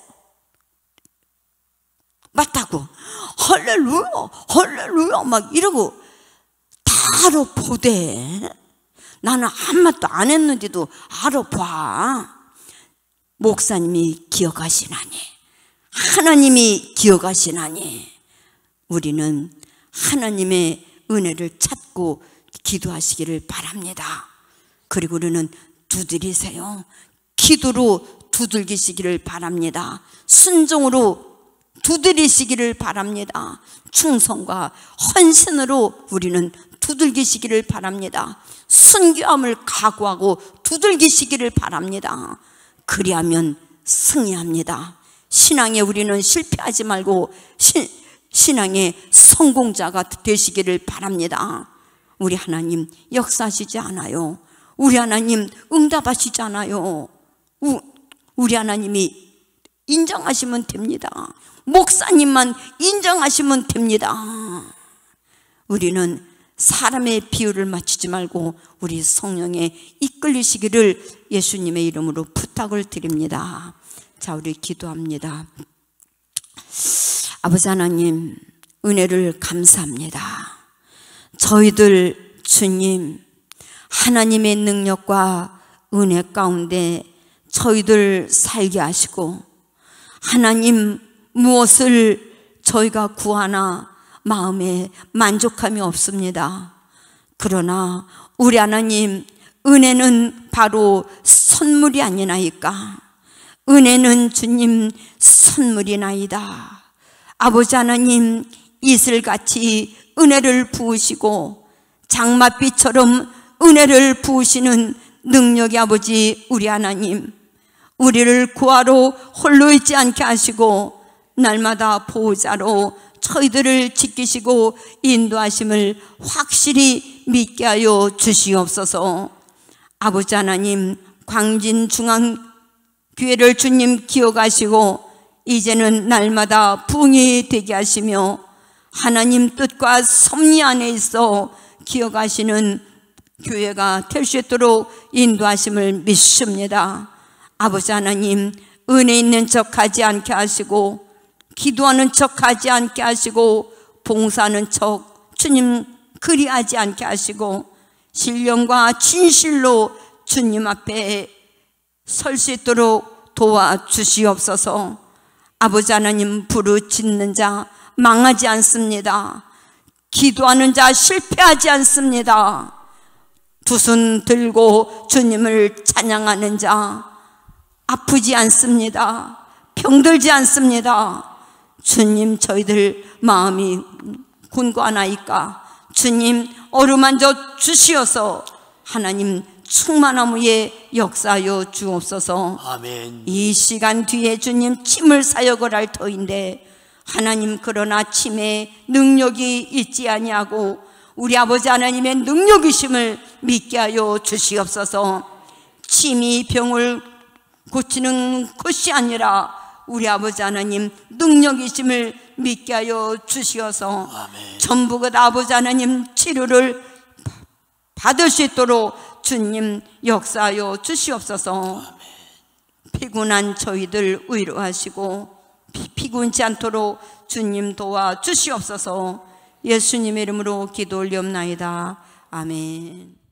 맞다고, 할렐루야, 할렐루야 막 이러고 다 알아보대. 나는 한마디도 안 했는데도 알아봐. 목사님이 기억하시나니, 하나님이 기억하시나니, 우리는 하나님의 은혜를 찾고 기도하시기를 바랍니다. 그리고 우리는 두드리세요. 기도로 두들기시기를 바랍니다. 순종으로 두드리시기를 바랍니다. 충성과 헌신으로 우리는 두들기시기를 바랍니다. 순교함을 각오하고 두들기시기를 바랍니다. 그리하면 승리합니다. 신앙에 우리는 실패하지 말고 신, 신앙의 성공자가 되시기를 바랍니다. 우리 하나님 역사하시지 않아요. 우리 하나님 응답하시지 않아요. 우, 우리 하나님이 인정하시면 됩니다. 목사님만 인정하시면 됩니다. 우리는 사람의 비유를 맞추지 말고 우리 성령에 이끌리시기를 예수님의 이름으로 부탁을 드립니다. 자, 우리 기도합니다. 아버지 하나님, 은혜를 감사합니다. 저희들 주님, 하나님의 능력과 은혜 가운데 저희들 살게 하시고, 하나님 무엇을 저희가 구하나 마음에 만족함이 없습니다. 그러나 우리 하나님, 은혜는 바로 선물이 아니나이까. 은혜는 주님 선물이나이다. 아버지 하나님, 이슬같이 은혜를 부으시고 장맛비처럼 은혜를 부으시는 능력의 아버지 우리 하나님, 우리를 구하러 홀로 있지 않게 하시고 날마다 보호자로 저희들을 지키시고 인도하심을 확실히 믿게 하여 주시옵소서. 아버지 하나님, 광진중앙교회를 주님 기억하시고 이제는 날마다 부흥이 되게 하시며 하나님 뜻과 섭리 안에 있어 기억하시는 교회가 될 수 있도록 인도하심을 믿습니다. 아버지 하나님, 은혜 있는 척 하지 않게 하시고 기도하는 척 하지 않게 하시고 봉사하는 척 주님 그리하지 않게 하시고 신령과 진실로 주님 앞에 설 수 있도록 도와주시옵소서. 아버지 하나님, 부르짖는 자 망하지 않습니다. 기도하는 자 실패하지 않습니다. 두 손 들고 주님을 찬양하는 자 아프지 않습니다. 병들지 않습니다. 주님, 저희들 마음이 곤고하나이까 주님 어루만져 주시어서 하나님 충만함 위에 역사하여 주옵소서. 아멘. 이 시간 뒤에 주님 침을 사역을 할 터인데 하나님, 그러나 침에 능력이 있지 아니하고 우리 아버지 하나님의 능력이심을 믿게 하여 주시옵소서. 침이 병을 고치는 것이 아니라 우리 아버지 하나님 능력이심을 믿게 하여 주시어서 아멘. 전부 그 아버지 하나님 치료를 받을 수 있도록 주님 역사하여 주시옵소서. 아멘. 피곤한 저희들 위로하시고 피곤치 않도록 주님 도와 주시옵소서. 예수님의 이름으로 기도 올리옵나이다. 아멘.